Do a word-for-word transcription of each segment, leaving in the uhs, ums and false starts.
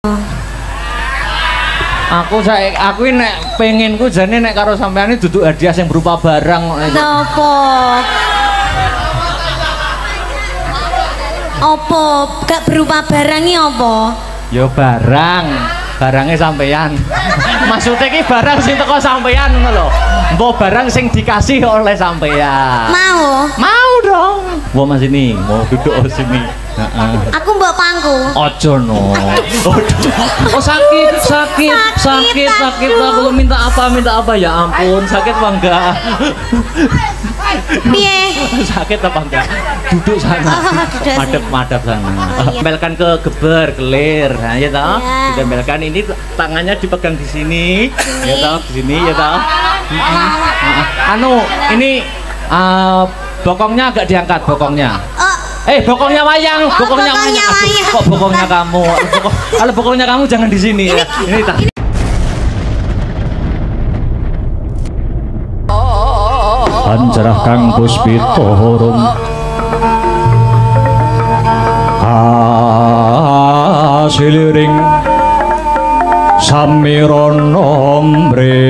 Aku saya aku ini nek penginku jane nek karo sampean ini duduk hadiah yang berupa barang. Napa? Apa? Gak berupa barang iki apa? Ya barang, barangnya sampean. Maksudnya ki barang sing teko sampean ngono lho. Mbok barang sing dikasih oleh sampean. Mau? Mau dong. Mau Mas ini, mau duduk di sini. Heeh. Aku mbok pangku. Ojo no. Oh sakit, sakit, sakit, sakit. Aku minta apa, minta apa ya ampun, sakit apa enggak? Piye? Sakit apa enggak? Duduk sana. Oh, madep, madep sana. Oh, iya. Tempelkan ke geber, kelir. Nah, ya toh. Iya. Ditempelkan ini tangannya dipegang di sini. Ya toh, di sini ya toh. Anu, ini uh, bokongnya agak diangkat bokongnya. Oh. Eh, bokongnya wayang, Oh, bokongnya, bokongnya wayang. wayang. Aduh, kok bokongnya kamu? Bokong, kalau bokongnya kamu jangan di sini ya. Ini tak. Pancerah Kang Puspito horum asiliring samirono mre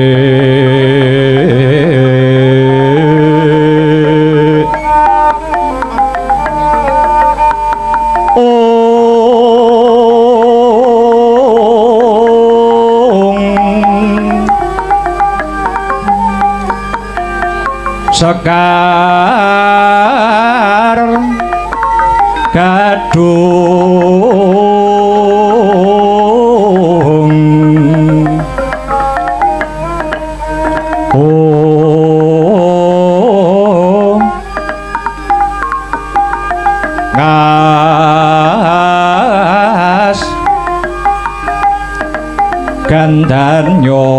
sekar gadung oh ngas gandanyo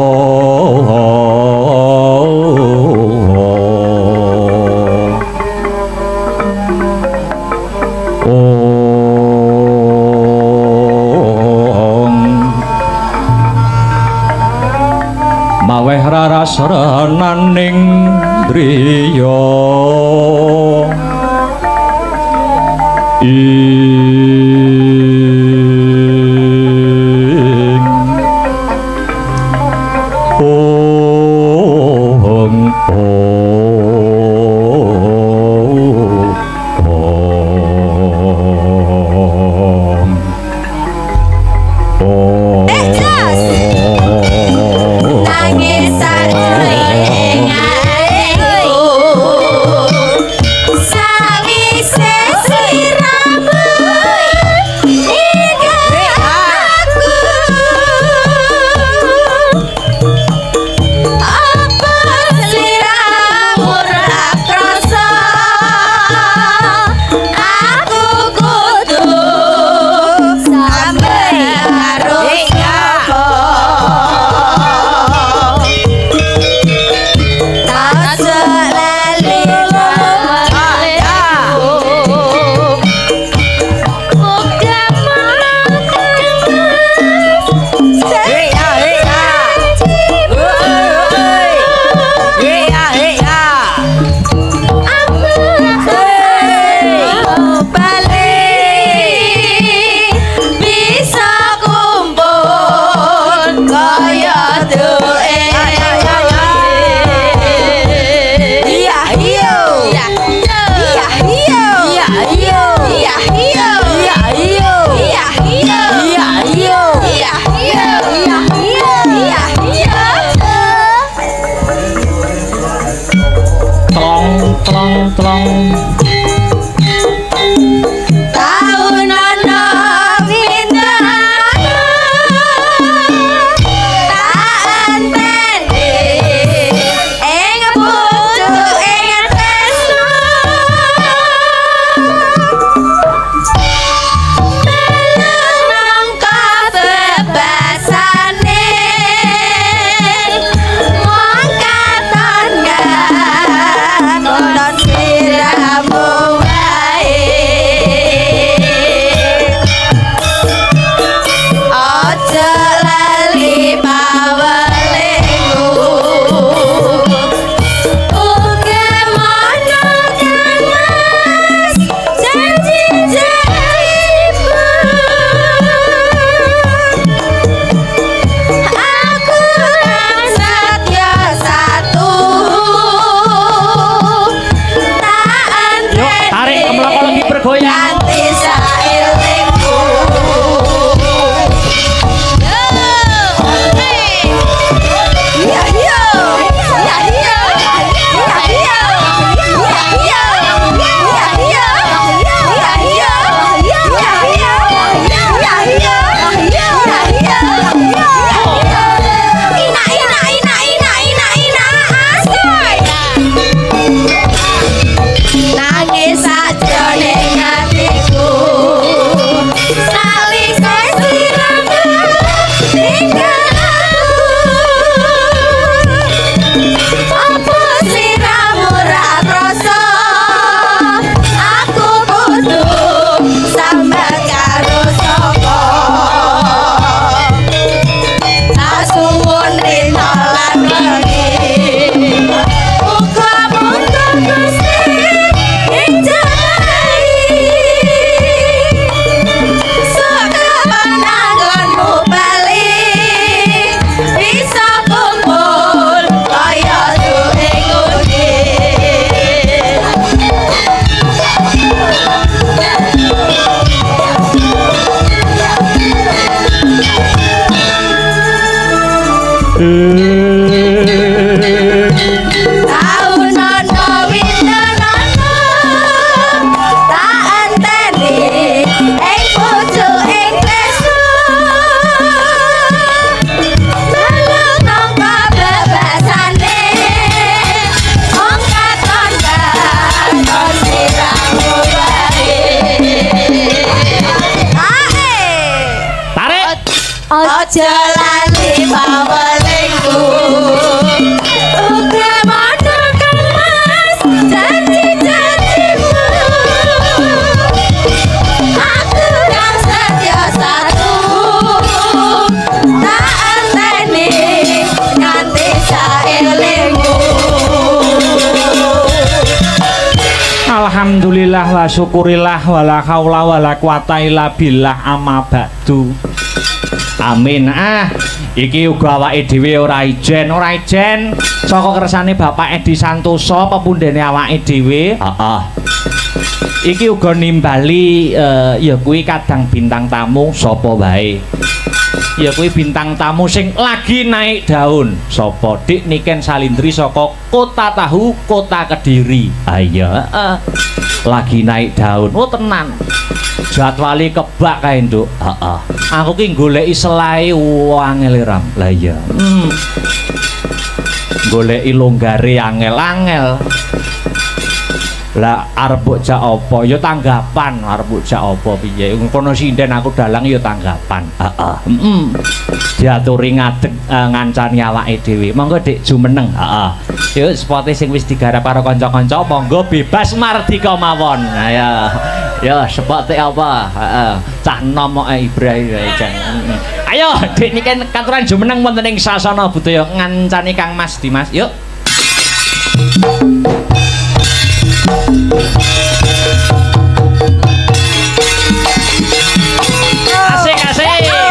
maweh rarasraning driya ing ong Aku kudu sampai karo Taun nono windonono tak enteni ing pucuking lesu belum nangka bebasane wong katon katon siramu bae ae Tarik. aja lali bawalengku uga madakan mas janji-janjimu aku yang setia satu tak anteni nganti saelingmu. Alhamdulillah wa syukurillah wala haula wala quwata illa billah amma ba'du. Amin. Ah, iki uga awake dhewe ora ijen, ora ijen saka kersane Bapak Edi Santoso pepundhene awake dhewe. Heeh. Iki uga nimbali uh, ya kuwi kadang bintang tamu sapa wae. Ya kuwi bintang tamu sing lagi naik daun. Sapa Dik Niken Salindri saka Kota Tahu, Kota Kediri. Ayo, heeh. Lagi naik daun. Oh tenan. Jadwali kebak kae, Nduk. Heeh. Aku ki goleki selae angel ram. Lah iya. Hmm. Goleki longgare angel-angel. Lah arep mbok jak apa? Ya tanggapan, arep mbok jak apa piye? Kono sinden aku dalang ya tanggapan. Heeh. Heeh. Diaturi ngadeg uh, ngancani awake dhewe. Monggo Dik jumeneng. Heeh. Yuk spote sing wis digarap karo kanca-kanca monggo bebas mardika mawon. Nah ya. Ya spote apa? Heeh. Cah nomoke Ibrahim jan. Ayo Dik niki katuran jumeneng wonten ing sasana budaya ngancani Kang Mas Dimas. Yuk. Asik asik.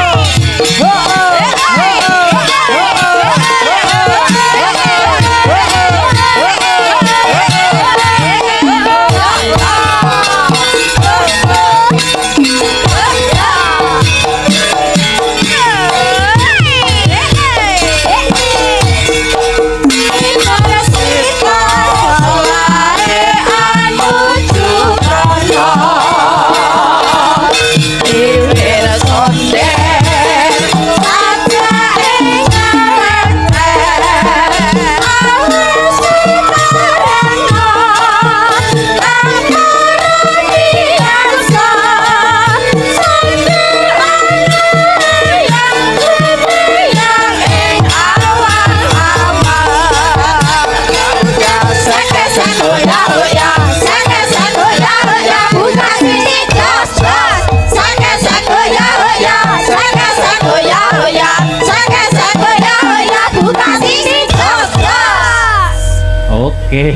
Oke.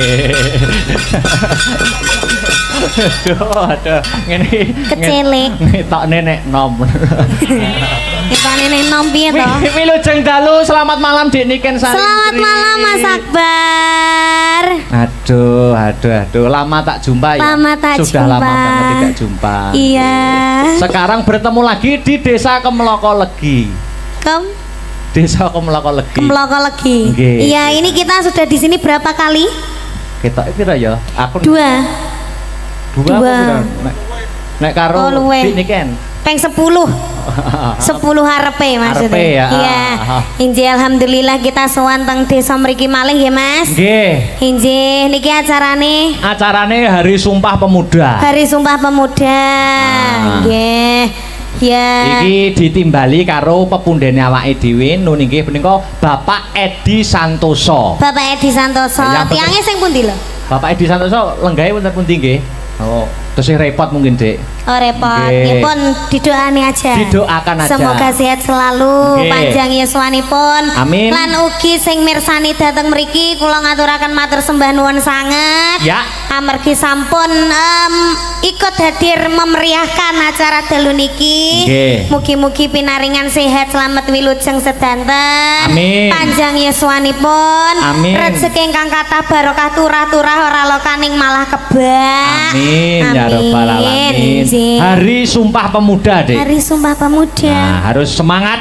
Aduh, aduh, ngene Kecilik. ngetokne nek nom. Ketone nek nom piye to? Wilujeng dalu, selamat malam Dik Niken Salindri. Selamat malam Mas Akbar. Aduh, aduh, aduh, lama tak jumpa ya. Lama tak Sudah jumpa. lama banget tidak jumpa. Iya. Sekarang bertemu lagi di Desa Kemloko Legi. Kem Desa Kemloko Legi. Kemloko Legi. Nggih. Iya, ini kita sudah di sini berapa kali? Ketok pira ya? Aku Dua. dua. Dua. apa pira? Nek, nek karo Oh, luwe. Dik Niken. Peng sepuluh. Sepuluh harepe maksudnya. Harepe ya. Iya. Injih alhamdulillah kita sowan teng desa mriki malih ya Mas. Nggih. Injih niki acarane Acarane Hari Sumpah Pemuda. Hari Sumpah Pemuda. Nggih. Ya. Iki ditimbali karo pepundhene awake dhewe nun inggih menika Bapak Edi Santoso. Bapak Edi Santoso. Yang penting- Tiange sing pundi lho? Bapak Edi Santoso lenggahe wonten pundi nggih? Oh, terus repot mungkin, Dik. Oh repot. Nggih. Nipun didoani aja. Didoakan aja. Semoga sehat selalu, Nggih. panjang yuswanipun. Amin. Lan ugi sing mirsani dateng mriki kula ngaturaken matur sembah nuwun sanget. Ya. Amargi sampun em, ikut hadir memeriahkan acara dalu niki. Nggih. Mugi-mugi pinaringan sehat selamat wilujeng sedanten. Amin. Panjang yuswanipun. Amin. Rezeki ingkang kathah barokah turah-turah ora lokaning malah kebak. Amin ya rabbal alamin. Injih. Hari Sumpah Pemuda, Dik. Hari Sumpah Pemuda. Nah, harus semangat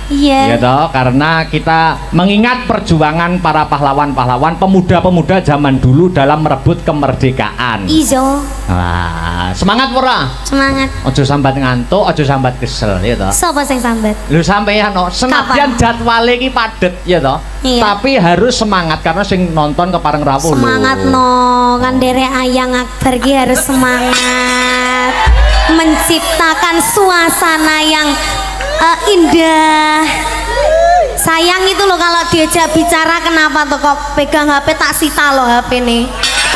Iya. Ya toh, karena kita mengingat perjuangan para pahlawan-pahlawan pemuda-pemuda zaman dulu dalam merebut kemerdekaan. Izo. Wah, semangat ora? Semangat. Ojo sambat ngantuk, ojo sambat kesel ya toh. Sopo sing sambat? Lu sampeyan no, senadyan jadwale iki padet ya toh. Iya. Tapi harus semangat karena sing nonton kepareng rawuh. Semangat no, kan derek Ayang Akbar ki harus semangat menciptakan suasana yang uh, indah. Sayang itu loh kalau diajak bicara kenapa tuh kok pegang H P tak sita loh H P nih.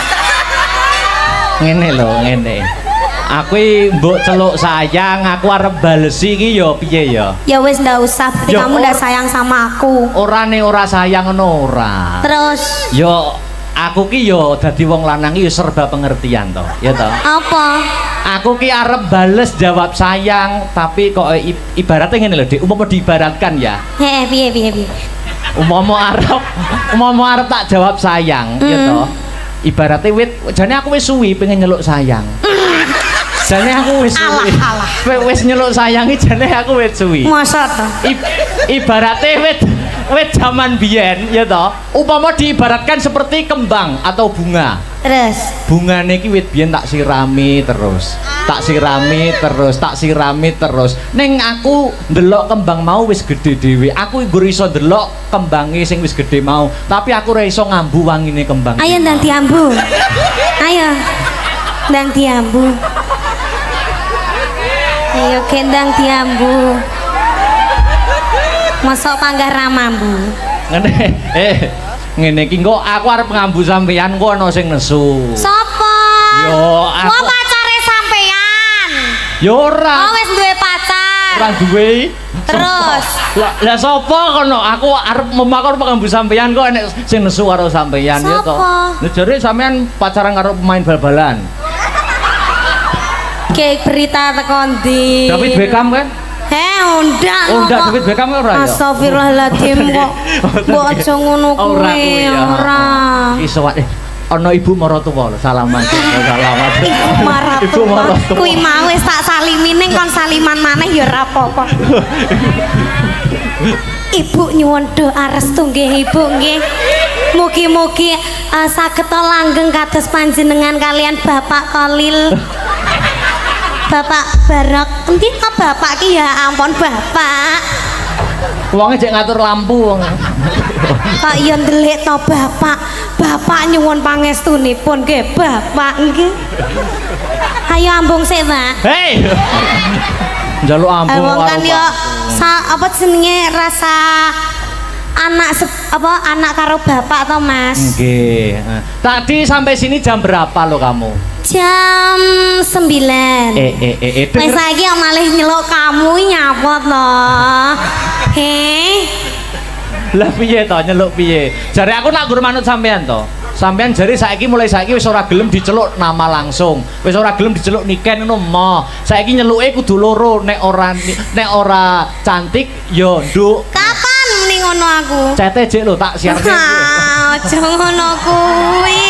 Ngene loh, ngene. Aku iki mbok celuk sayang, aku arep balesi iki ya piye ya? Ya wes ndak usah, berarti Ya, kamu ndak or- sayang sama aku. Ora nih ora sayang ngono ora. Terus Yo aku ki yo dadi wong lanang ki yo serba pengertian toh, ya toh. apa? Aku ki arep bales jawab sayang, tapi kok i- ibaratnya ngene lho, Dik. Umpama diibaratkan ya. Heh, piye piye piye. Umpama arep umpama arep tak jawab sayang, ya Mm. toh. Ibaratnya wit, jane aku wis suwi pengen nyeluk sayang. Jane aku wis suwi. Alah, alah. Wis nyeluk sayang iki jane aku wis suwi. Masa toh? I- ibaratnya wit wit zaman biyen ya toh, umpama diibaratkan seperti kembang atau bunga. Terus Bungane iki wit biyen tak sirami terus. Tak sirami terus, tak sirami terus. Ning aku ndelok kembang mau wis gede dhewe. Aku nggo iso ndelok kembange sing wis gede mau, tapi aku ora iso ngambu wangine kembang. ayo iki ndang mau. diambu. Ayo. Ndang diambu. Ayo gendang diambu. Mosok panggah ramambu. Ngene, eh ngene iki engko aku arep ngambu sampeyan kok ana sing nesu. Sopo? Yo, aku- Wah, pacare sampean. Ya ora. Oh, wis duwe pacar. Ora duwe. Terus? Lah lah sapa kono? Aku arep memakor pengambu sampeyan kok enek sing nesu karo sampeyan ya to. Sapa? Lah jare sampean pacaran karo pemain bal-balan. Kayak berita tekan di David Beckham kan? Heh, undak. Oh, undak kok. David Beckham ora ya? Astagfirullahaladzim kok. Mbok aja ngono Ora kuwi, kuwi ya. ora. Iki sewat eh ana ibu maratuwa lho, salaman. Salaman. Ibu maratu. Ibu maratuwa. Kuwi mau wis tak salimi ning kon saliman maneh ya ora apa-apa. Ibu nyuwun doa restu nggih Ibu nggih. Mugi-mugi uh, saged langgeng kados panjenengan kalian Bapak Kolil. Bapak Barok, endi kok Bapak ki ya ampun Bapak. Wonge cek ngatur lampu wong. Kok ya ndelik to Bapak. Bapak nyuwun pangestunipun nggih Bapak nggih. Ayo ambung sik, Pak. Hei. Njaluk ambung Wong kan karo yo Pak. sa- apa jenenge rasa anak se- apa anak karo bapak to Mas. Nggih. Eh, Tadi sampai sini jam berapa lo kamu? Jam sembilan. Eh eh eh eh Wis denger- saiki kok malih nyeluk kamu nyapot to. Heh. Lah piye to nyeluk piye? Jare aku nak gur manut sampean to. Sampean jare saiki mulai saiki wis ora gelem diceluk nama langsung. Wis ora gelem diceluk Niken ngono mo. Saiki nyeluke kudu loro, nek ora nek ora cantik ya nduk. Kapan muni ngono aku? Cete jek lho tak siarke. Ah, aja ngono kuwi.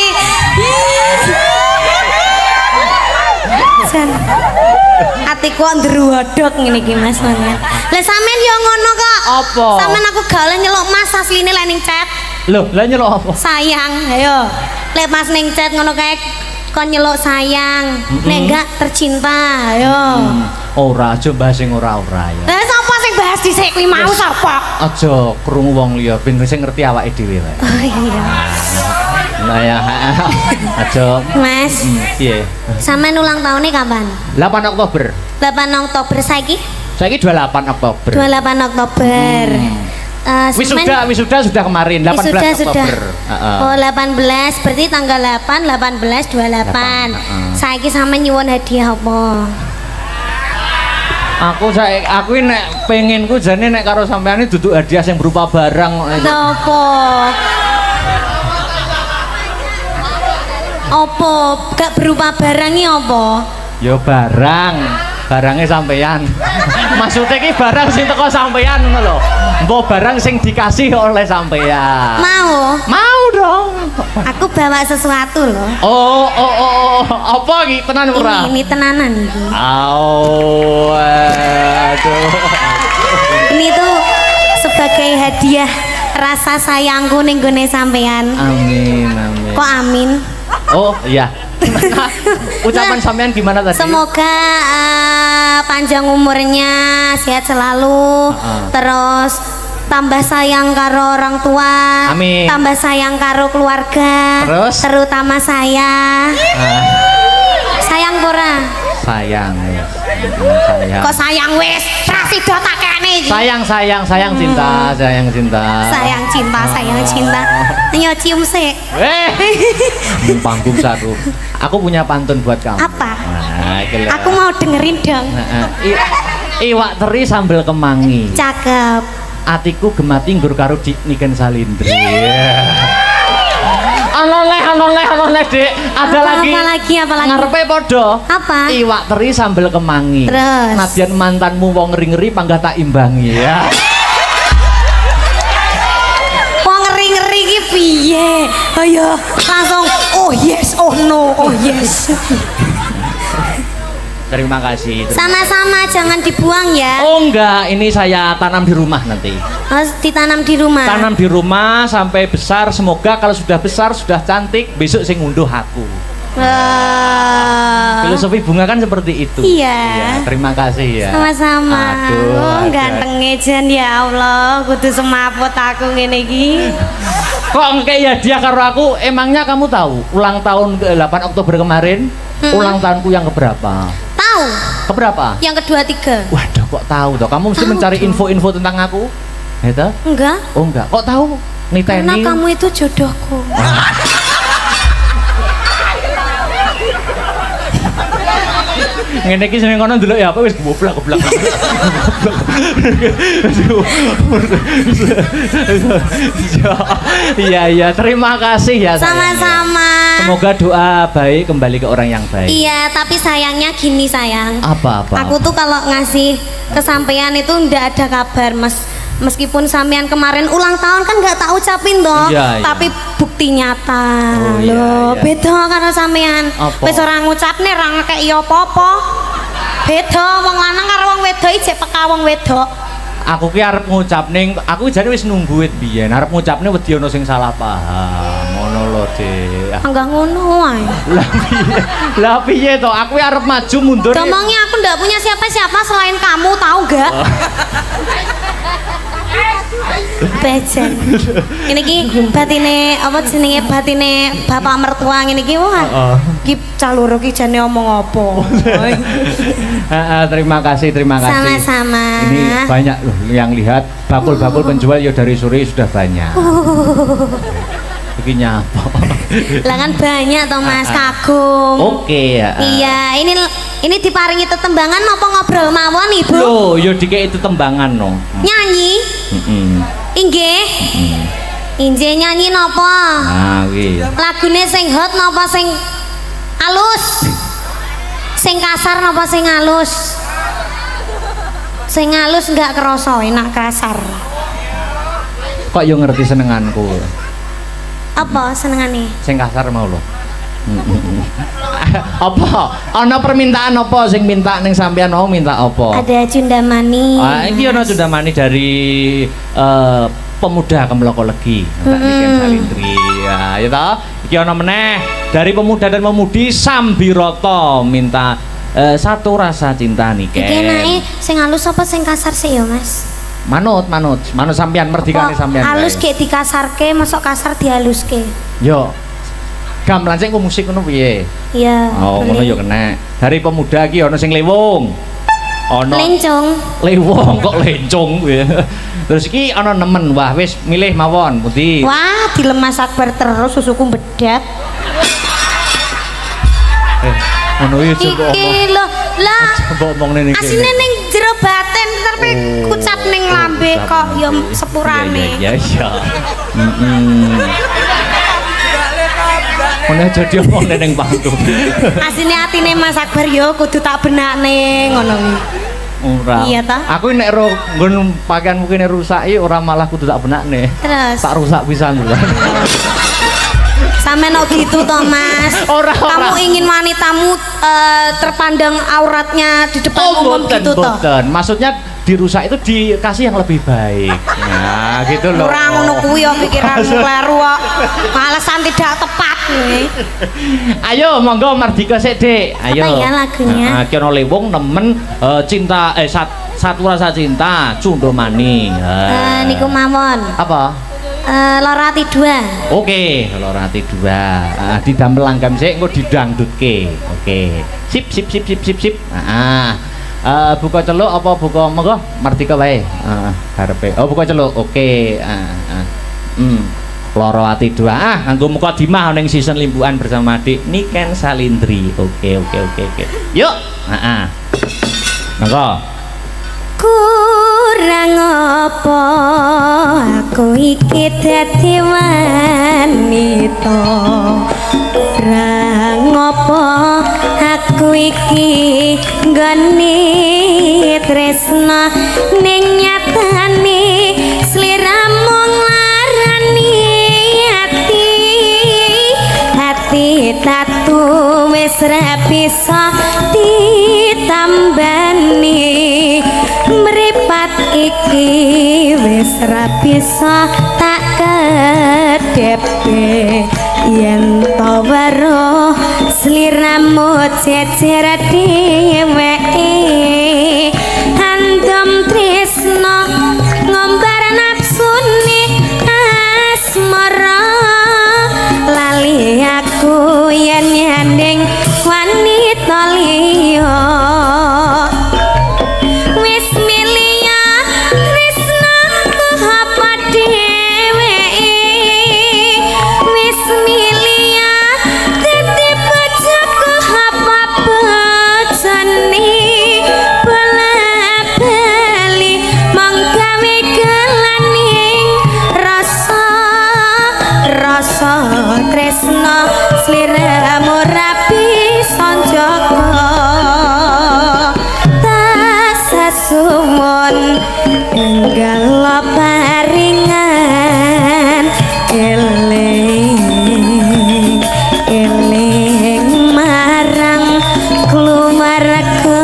Jan. Atiku kok ndruwodok ngene iki Mas Mangan. Lah sampean yo ngono kok. Apa? Sampean aku gak oleh nyeluk Mas asline lek ning chat. Loh, lah nyeluk apa? Sayang, ayo. Lek Mas ning chat ngono kae kon nyeluk sayang. Nek enggak tercinta, ayo. Hmm, ora aja bahas sing ora-ora ya. Lah sapa sing bahas dhisik kuwi mau sapa? Aja krungu wong liya ben sing ngerti awake dhewe wae. Oh iya. Lah ya aja Mas, piye? sampean ulang tahunnya kapan? delapan Oktober. delapan Oktober saiki? Saiki dua puluh delapan Oktober. dua puluh delapan Oktober. Eh, sampean- Wisuda, wisuda sudah kemarin delapan belas Wisuda sudah. Oktober. Heeh. Oh, delapan belas berarti tanggal delapan, delapan belas, dua puluh delapan. Heeh. Saiki sampean nyuwun hadiah apa? Aku saya aku ini nek penginku jane nek karo sampean ini duduk hadiah yang berupa barang. Apa? Apa? Gak berupa barangnya apa? Ya barang, barangnya sampean. Maksudnya ki barang sing teko sampean ngono lho. Mbok barang sing dikasih oleh sampean. Mau? Mau dong. Aku bawa sesuatu loh. Oh, oh, oh, oh. Apa iki tenan ora? Ini, ini tenanan ini. Au, aduh. Ini ini tuh sebagai hadiah rasa sayangku ning gone sampean. Amin, amin. Kok amin? Oh, iya. Ucapan sampean gimana tadi? Semoga uh, panjang umurnya, sehat selalu, uh-uh. terus tambah sayang karo orang tua, amin. Tambah sayang karo keluarga, terus terutama saya. Uh. Sayang pura? Sayang, ya. Sayang. Kok sayang wis? Rasido tak kene iki. Sayang, sayang, sayang cinta, sayang cinta. Sayang cinta, sayang cinta. Ayo cium sik. Eh. Panggung satu. Aku punya pantun buat kamu. Apa? Nah, aku mau dengerin dong. Nah, I, iwak teri sambal kemangi. Cakep. Atiku gemati nggur karo Niken Salindri. Yeah. Anoleh, anoleh, anoleh, Dek. Ada apa, lagi. Apa lagi, apa lagi? Ngarepe podo. Apa? Iwak teri sambal kemangi. Terus. Nadyan mantanmu wong ngeri-ngeri panggah tak imbangi ya. Wong ngeri-ngeri iki piye? Ayo langsung oh yes, oh no, oh yes. Terima kasih. Sama-sama, jangan dibuang ya. Oh enggak, ini saya tanam di rumah nanti. Oh, ditanam di rumah. Tanam di rumah sampai besar. Semoga kalau sudah besar, sudah cantik, besok saya ngunduh aku. Uh, Filosofi bunga kan seperti itu. Iya. Ya, terima kasih ya. Sama-sama. Aduh, oh, aduh. ganteng jen ya Allah. Kudu semaput aku ngene iki. Kok engke ya dia karo aku? Emangnya kamu tahu ulang tahun ke delapan Oktober kemarin? Hmm. Ulang tahunku yang keberapa? Tahu. Keberapa? Yang kedua tiga. Waduh, kok tahu toh? Kamu mesti tahu mencari info-info tentang aku. Gitu? Enggak. Oh enggak. Kok tahu? Niteni. Karena kamu itu jodohku. Ngene iki sing kono ndelok ya apa wis goblok-goblok. Iya iya, terima kasih ya. Sama-sama. Semoga doa baik kembali ke orang yang baik. Iya, tapi sayangnya gini sayang. Apa apa? Aku tuh kalau ngasih kesampaian itu ndak ada kabar, Mas. Meskipun sampean kemarin ulang tahun kan nggak tak ucapin toh, iya, iya. tapi bukti nyata. Oh, loh, iya, iya. beda karo sampean. Wis ora ngucapne ra ngekeki apa-apa. Beda wong lanang karo wong wedok iki peka wong wedok. Aku ki arep ngucapne, aku jane wis nunggu wit biyen, arep ngucapne wedi ana sing salah paham. Ngono lho, Dik. Enggak ngono wae. Lah piye? Lah piye to? Aku arep maju mundur. Ngomongnya aku ndak punya siapa-siapa selain kamu, tahu gak? Oh. Bejen. Ini ki batine apa jenenge batine bapak mertua ngene iki wah. Ki caluro ki jane omong apa. Heeh, terima kasih, terima kasih. Sama-sama. Ini banyak loh yang lihat bakul-bakul penjual ya dari sore sudah banyak. Iki nyapa. Lah kan banyak toh Mas, kagum. Oke ya. Iya, ini ini diparingi tetembangan apa ngobrol mawon Ibu? Loh, ya dikei tetembangan no. Nyanyi? Heeh. Inggih. Heeh. Inggih nyanyi napa? Ah, kuwi. Lagune sing hot napa sing alus? Sing kasar napa sing alus? Sing alus enggak kerasa, enak kasar. Kok yo ngerti senenganku. Apa senengane? Sing kasar mau lho. Apa? Ana permintaan apa sing minta ning sampean mau minta apa? Ada cundamani. Ah, iki ana cundamani dari uh, pemuda Kemloko Legi, Mbak Niken Salindri. Ya, ya toh. Iki ana meneh dari pemuda dan pemudi Sambiroto minta uh, satu rasa cinta Niken. Iki enake sing halus apa sing kasar sih ya, Mas? Manut, manut. Manut sampean merdikane sampean. Halus kayak dikasarke, masuk kasar dihaluske. Yo. Gamelan sing musik ngono piye? Iya. Oh, ngono yo kena. Dari pemuda iki ana sing lewung. Ana lencong. Lewung kok lencong kuwi. Terus iki ana nemen. Wah, wis milih mawon pundi. Wah, dilemas Akbar terus susuku bedat. Eh, ngono iki coba omong. Iki lho, lah. Coba omong ning iki. Asine ning jero batin tapi oh, kucap ning oh, lambe kok yo sepurane. Iya, iya, iya. Heeh. Ono jadi omong ning panggung. Asine atine Mas Akbar yo kudu tak benakne ngono kuwi. Ora. Iya ta? Aku nek ro nggon pakaianmu kene rusak iki ora malah kudu tak benakne. Terus. Tak rusak pisan lho. Sampe no gitu toh Mas. Ora, kamu ora. ingin wanitamu uh, terpandang auratnya di depan oh, umum boten, gitu toh? Boten. Maksudnya dirusak itu dikasih yang lebih baik. Nah, gitu loh. Kurang ngono kuwi yo pikiranmu kleru kok. Alasan tidak tepat nih. Ayo monggo Mardika sik, Dik. Ayo. Apa ya lagunya? Nah, ki ono Lewung nemen uh, cinta eh sat, satu rasa cinta Cundomani. Uh, niku mawon. Apa? Uh, Lorati dua. Oke, Lorati dua. Uh, didamel langgam sik engko didangdutke. Oke. Sip sip sip sip sip sip. Heeh. Uh, buka celuk apa buka monggo Mardika wae. Heeh, uh, karepe. Oh, buka celuk. Oke. Heeh, uh, uh. Hmm. Loro ati dua. Ah, nganggo mukadimah ning season limbuan bersama Dik Niken Salindri. Oke, oke, oke, oke. Yuk. Heeh. Monggo. Kurang apa aku iki dadi wanita. Kurang apa aku iki nggone tresna ning nyatane sliramu nglarani ati ati tatu wis ra bisa ditambani mripat iki wis ra bisa tak kedepe yen to weruh sliramu jejer dheweke andom tresna ngombar nafsune asmara lali aku yen nyanding wanita liya wis milih tresnaku apa dheweke wis milih dadi bojoku apa bojone bola-bali manggawe gelaning rasa rasa tresna sliramu rapi sanjaka tasasumun enggal paringan eling eling marang keluarga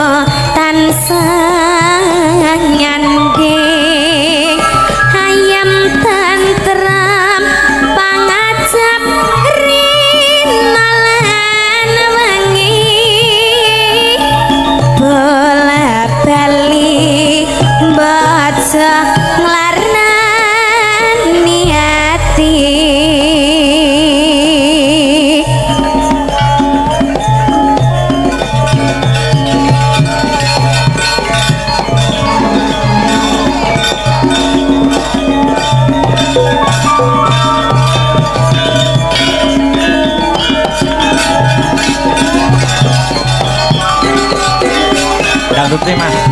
tansah nyanding ayam tentrem pangajab rinalan wengi bola bali baca nglarani ati Dangdut nih, Mas.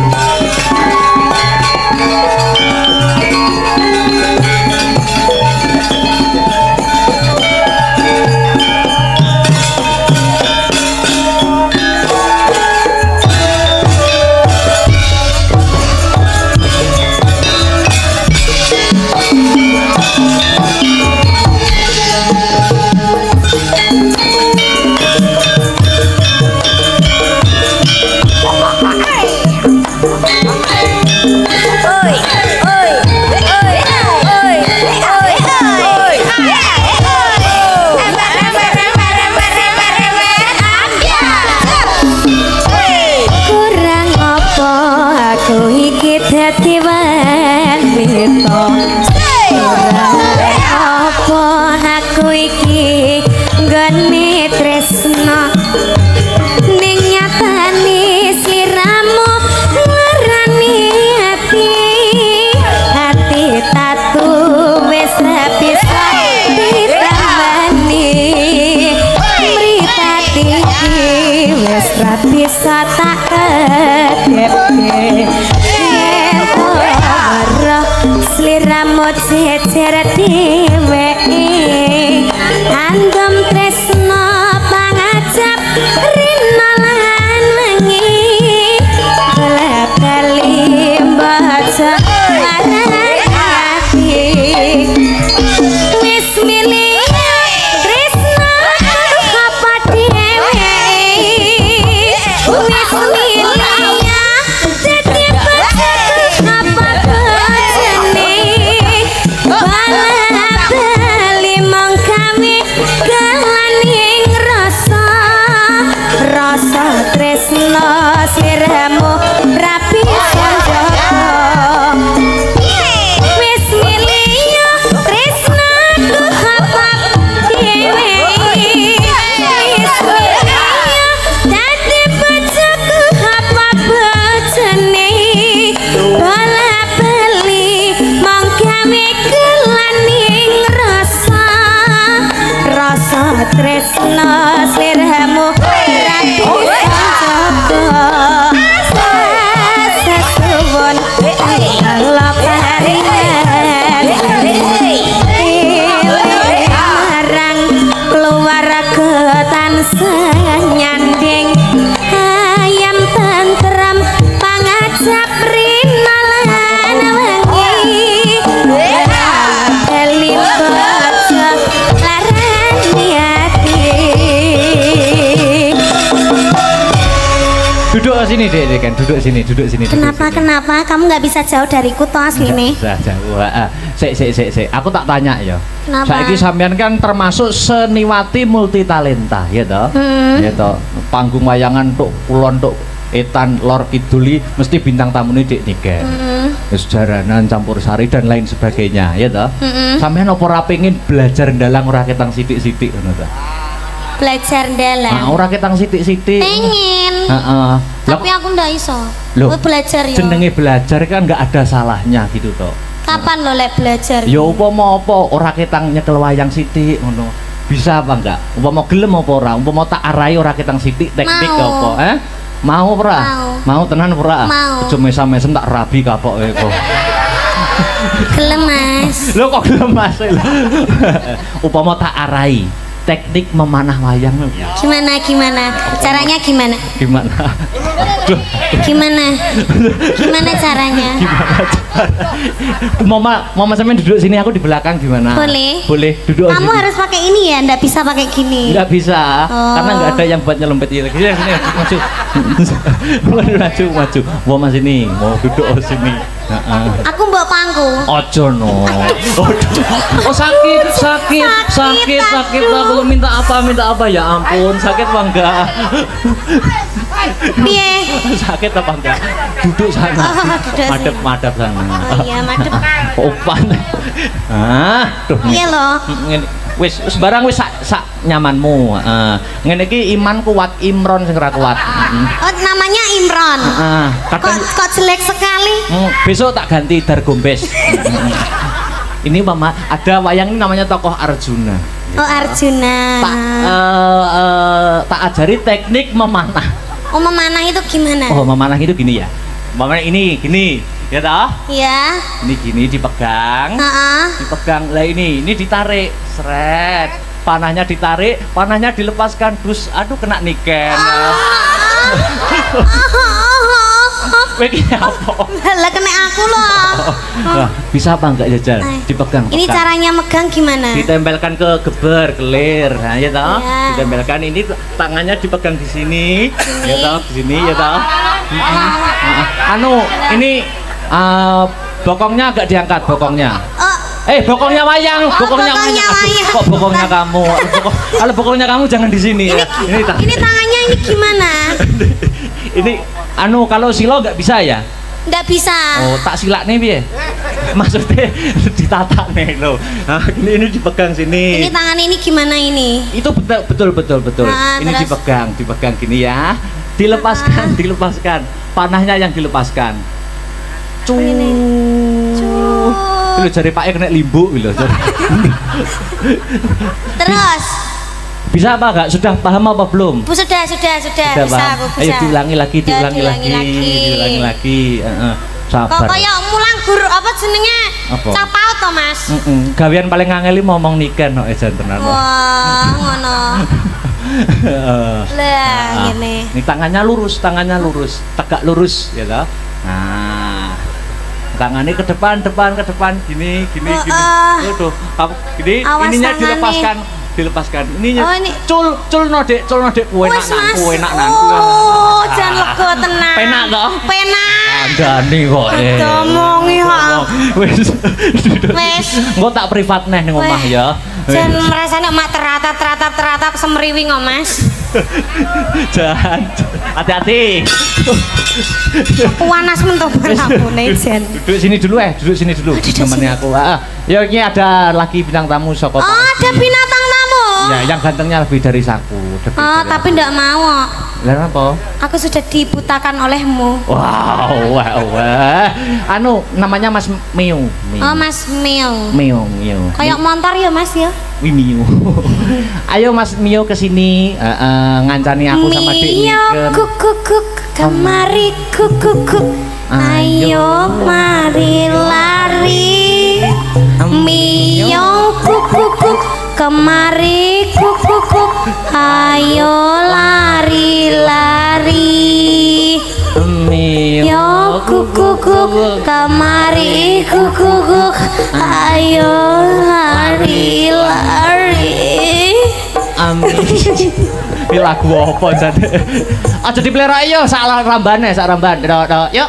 dadi wanita apa aku iki nggone tresna ning nyatane sliramu nglarani ati ati tatu wis ra bisa ditambani mripati wis ra bisa tak kedepe sliramu jejer dheweke andom tresna pangajab rinalan wengi bola-bali baca larani ati wis milih tresna apa dheweke wis milih dadi bojoku sini deh, deh kan duduk sini, duduk sini. Kenapa duduk sini. kenapa kamu nggak bisa jauh dariku toh asline? Bisa jauh. Heeh. Sik sik sik sik. Aku tak tanya ya. Kenapa? Saiki sampean kan termasuk seniwati multi talenta, ya toh? Hmm. Ya toh. Panggung wayangan tuk kulon tuk etan lor kiduli mesti bintang tamu ini dik niken. Hmm. Sejaranan campur sari dan lain sebagainya, ya toh? Hmm. Sampean apa ora pengen belajar ndalang ora ketang sithik-sithik ngono ta? Belajar dalam. Nah, ora ketang sithik-sithik. Pengen. Heeh. Tapi aku ndak iso. Loh, Aku belajar ya. jenenge belajar kan nggak ada salahnya gitu toh. Kapan lo lek belajar? Ya upama apa ora ketang nyekel wayang sithik ngono. Bisa apa enggak? Upama gelem apa ora? Upama tak arahi ora ketang sithik teknik Mau. apa? Eh? Mau ora? Mau. Mau tenan ora? Mau. Aja mesam-mesem tak rabi kapoke kok. Gelem Mas. Lho kok gelem Mas? Upama tak arahi teknik memanah wayang. Gimana gimana? Caranya gimana? Gimana? Duh, Gimana? Gimana caranya? Mama, mama sampean duduk sini, aku di belakang gimana? Boleh. Boleh, duduk Kamu sini. harus pakai ini ya, ndak bisa pakai gini. Nggak bisa, Oh. karena nggak ada yang buat nyelempet ini. Sini, sini, maju, maju, maju, maju. Mau mas sini, mau duduk oh sini. Heeh. Aku mbok pangku. Ojo no. Oh sakit, sakit, sakit, sakit. Aku minta apa, minta apa ya ampun, sakit apa enggak? Piye? Sakit apa enggak? Duduk sana. Oh, duduk Madep, sini. madep sana. Oh iya, madep. Opan. Ah, tuh. Iya loh. Ngene wis wis barang wis sak sak nyamanmu. Heeh. Ngene iki iman kuat Imron sing ora kuat. Heeh. Oh, namanya Imron. Heeh. Kok Kadang kok jelek sekali? Hmm, besok tak ganti Dargombes. Ini mama ada wayang ini namanya tokoh Arjuna. Oh, Arjuna. Tak eh, eh, tak ajari teknik memanah. Oh, memanah itu gimana? Oh, memanah itu gini ya. Memanah ini gini, ya toh? Iya. Ini gini dipegang. Heeh. Dipegang. Lah ini, ini ditarik. Seret. Panahnya ditarik, panahnya dilepaskan. Terus aduh kena niken. Begini apa? Lah kena aku loh. Nah, bisa apa enggak jajal? Ay. Dipegang. Ini pegang. caranya megang gimana? Ditempelkan ke geber, kelir, nah, ya toh? Iya. Ditempelkan ini tangannya dipegang di sini, ya toh? Di sini, ya toh? Nah, anu, ini uh, bokongnya agak diangkat, bokongnya. Oh, Eh, bokongnya wayang, Oh, bokongnya bokongnya wayang. wayang. Kok bokongnya kamu? Bokong, kalau bokongnya kamu jangan di sini ya. Ini, ta- ini tangannya ini gimana? ini anu kalau silo nggak bisa ya? Nggak bisa. Oh, tak silak nih piye? Maksudnya ditata nih loh. Nah, ini ini dipegang sini. Ini tangan ini gimana ini? Itu betul betul betul betul. Nah, ini terus? dipegang, dipegang gini ya. Dilepaskan, dilepaskan. Panahnya yang dilepaskan. Cu. Ini. Cu. Lho jari Pak E kena limbuk lho. Terus. Bisa apa enggak? Sudah paham apa belum? Bu, sudah, sudah, sudah, Sudah bisa paham? aku bisa. Ayo diulangi lagi, Ya, diulangi lagi, lagi. diulangi lagi. Heeh. Kok Sabar. kayak mulang guru apa jenenge? Apa? Capau to, Mas? Heeh. Gawean paling ngangeli ngomong niken kok ejan tenan. Wah, ngono. Heeh. Lah, Ah, ngene. ini tangannya lurus, tangannya lurus, tegak lurus, ya toh. Nah, tangannya ke depan, depan, ke depan, gini, gini, Oh, gini. ah. Tuh, tuh, kamu, gini, Awas ininya tangannya. dilepaskan, dilepaskan. Ininya, Oh, ini. cul, cul nodek, cul nodek, kue nak Wes, Mas. nan, kue nak nan. Oh, jangan lega tenang. Penak toh? Penak. Ada nih kok. eh. Ngomongi ha. Wes, Wes. engko tak privat neh ning omah Weh. ya. Jangan merasa nek mak teratap teratap teratap semeriwi kok, Mas. Jangan, hati-hati. Panas mentopan ambune jen. Duduk sini dulu eh, duduk sini dulu. Temannya aku. Ah, ya ini ada lagi bintang tamu Soko. Oh, ada binatang tamu. Ya, yang gantengnya lebih dari saku. lebih Oh, dari tapi aku. ndak mau. Lah apa? Aku sudah dibutakan olehmu. Wow, wow, wow. Anu namanya Mas Miu. Miu. Oh, Mas Mil. Miu, Miu. Kayak montor ya, Mas ya? Wih, Miu. Ayo Mas Miu ke sini eh, eh, ngancani aku sama Dek Mio Niken. kukukuk kemari kukukuk. Ayo mari lari. Mio kukukuk kemari kukukuk. Ayo lari lari. Miu. Yo kukukuk kemari kukukuk. Ayo lari lari. mami. Iki lagu apa jane? Aja dipleroki yo sak rambane, sak ramban. Yuk.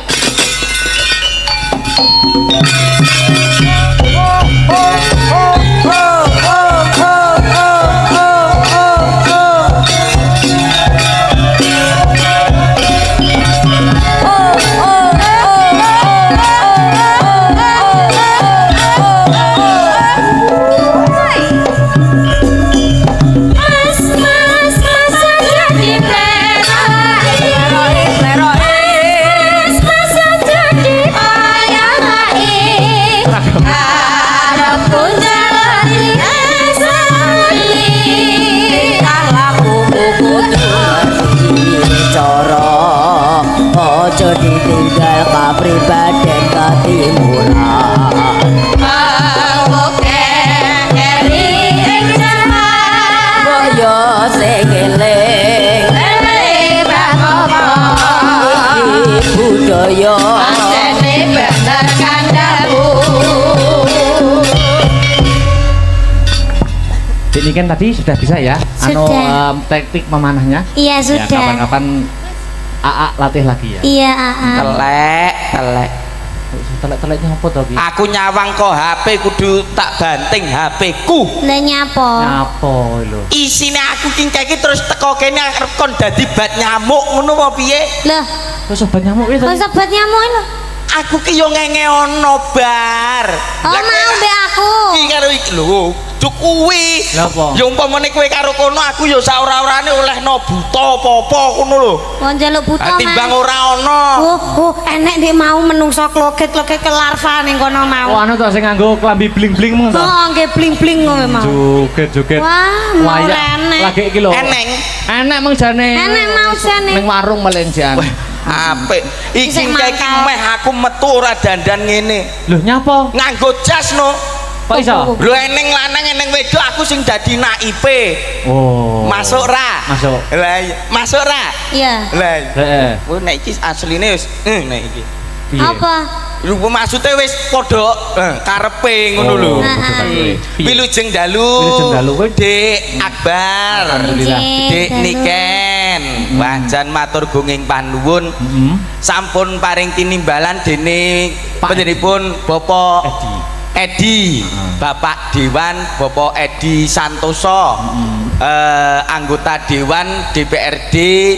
Ojo ditinggal kapribaden katimuran Mangkoke eri ing jaman Boyo sing eling eling bakopo Iki budaya Pancene bener kandhaku Ini kan tadi sudah bisa ya? Anu um, teknik memanahnya? Iya sudah. Ya, kapan-kapan A A latih lagi ya? Iya A A. Telek, telek. Telek-teleknya apa to ki? Aku nyawang kok H P kudu tak banting H P ku. Lah nyapo? Nyapo lho. Isine aku kingkeki terus teko kene arep kon dadi bat nyamuk ngono apa piye? Lah, kok sobat nyamuk iki? kok sobat nyamuk lho? Aku ki yo ngenge ono bar. Oh mau mbek aku. Iki karo iki lho, cuk kuwi. Lha apa? Ya umpamane kowe karo kono aku yo sak ora-orane olehno buta apa-apa ngono lho. Wong njaluk buta Mas. Timbang ora ono. Oh, oh, enek ndek mau menungso kloget-kloget ke larva ning kono mau. Oh anu to sing nganggo klambi bling-bling ngono to. Oh, nggih bling-bling ngono mau. Joget-joget. Wah, mau enek. Lagi iki lho. Eneng. Enek mung jane. Enek mau jane. Ning warung melenjan. Apik. Iki Sing keki mangkal. meh aku metu ora dandan ngene. Lho nyapa? Nganggo jas no. Kok iso? Lho eneng lanang eneng wedok aku sing dadi naipe. Oh. Masuk ra? Masuk. Lah iya. Masuk ra? Iya. Lah. Heeh. Kuwi nek iki asline wis eh nek iki. Piye? Apa? Lho maksudnya wis padha eh, karepe ngono lho. Piye? Wilujeng dalu. Wilujeng dalu kuwi Dik Akbar. Alhamdulillah. Dik Niken. Wajan matur gunging panuwun. Heeh. Sampun paring tinimbalan dene Pak panjenenganipun Bapak Edi. Edi, Bapak Dewan, Bapak Edi Santoso, eh, anggota Dewan D P R D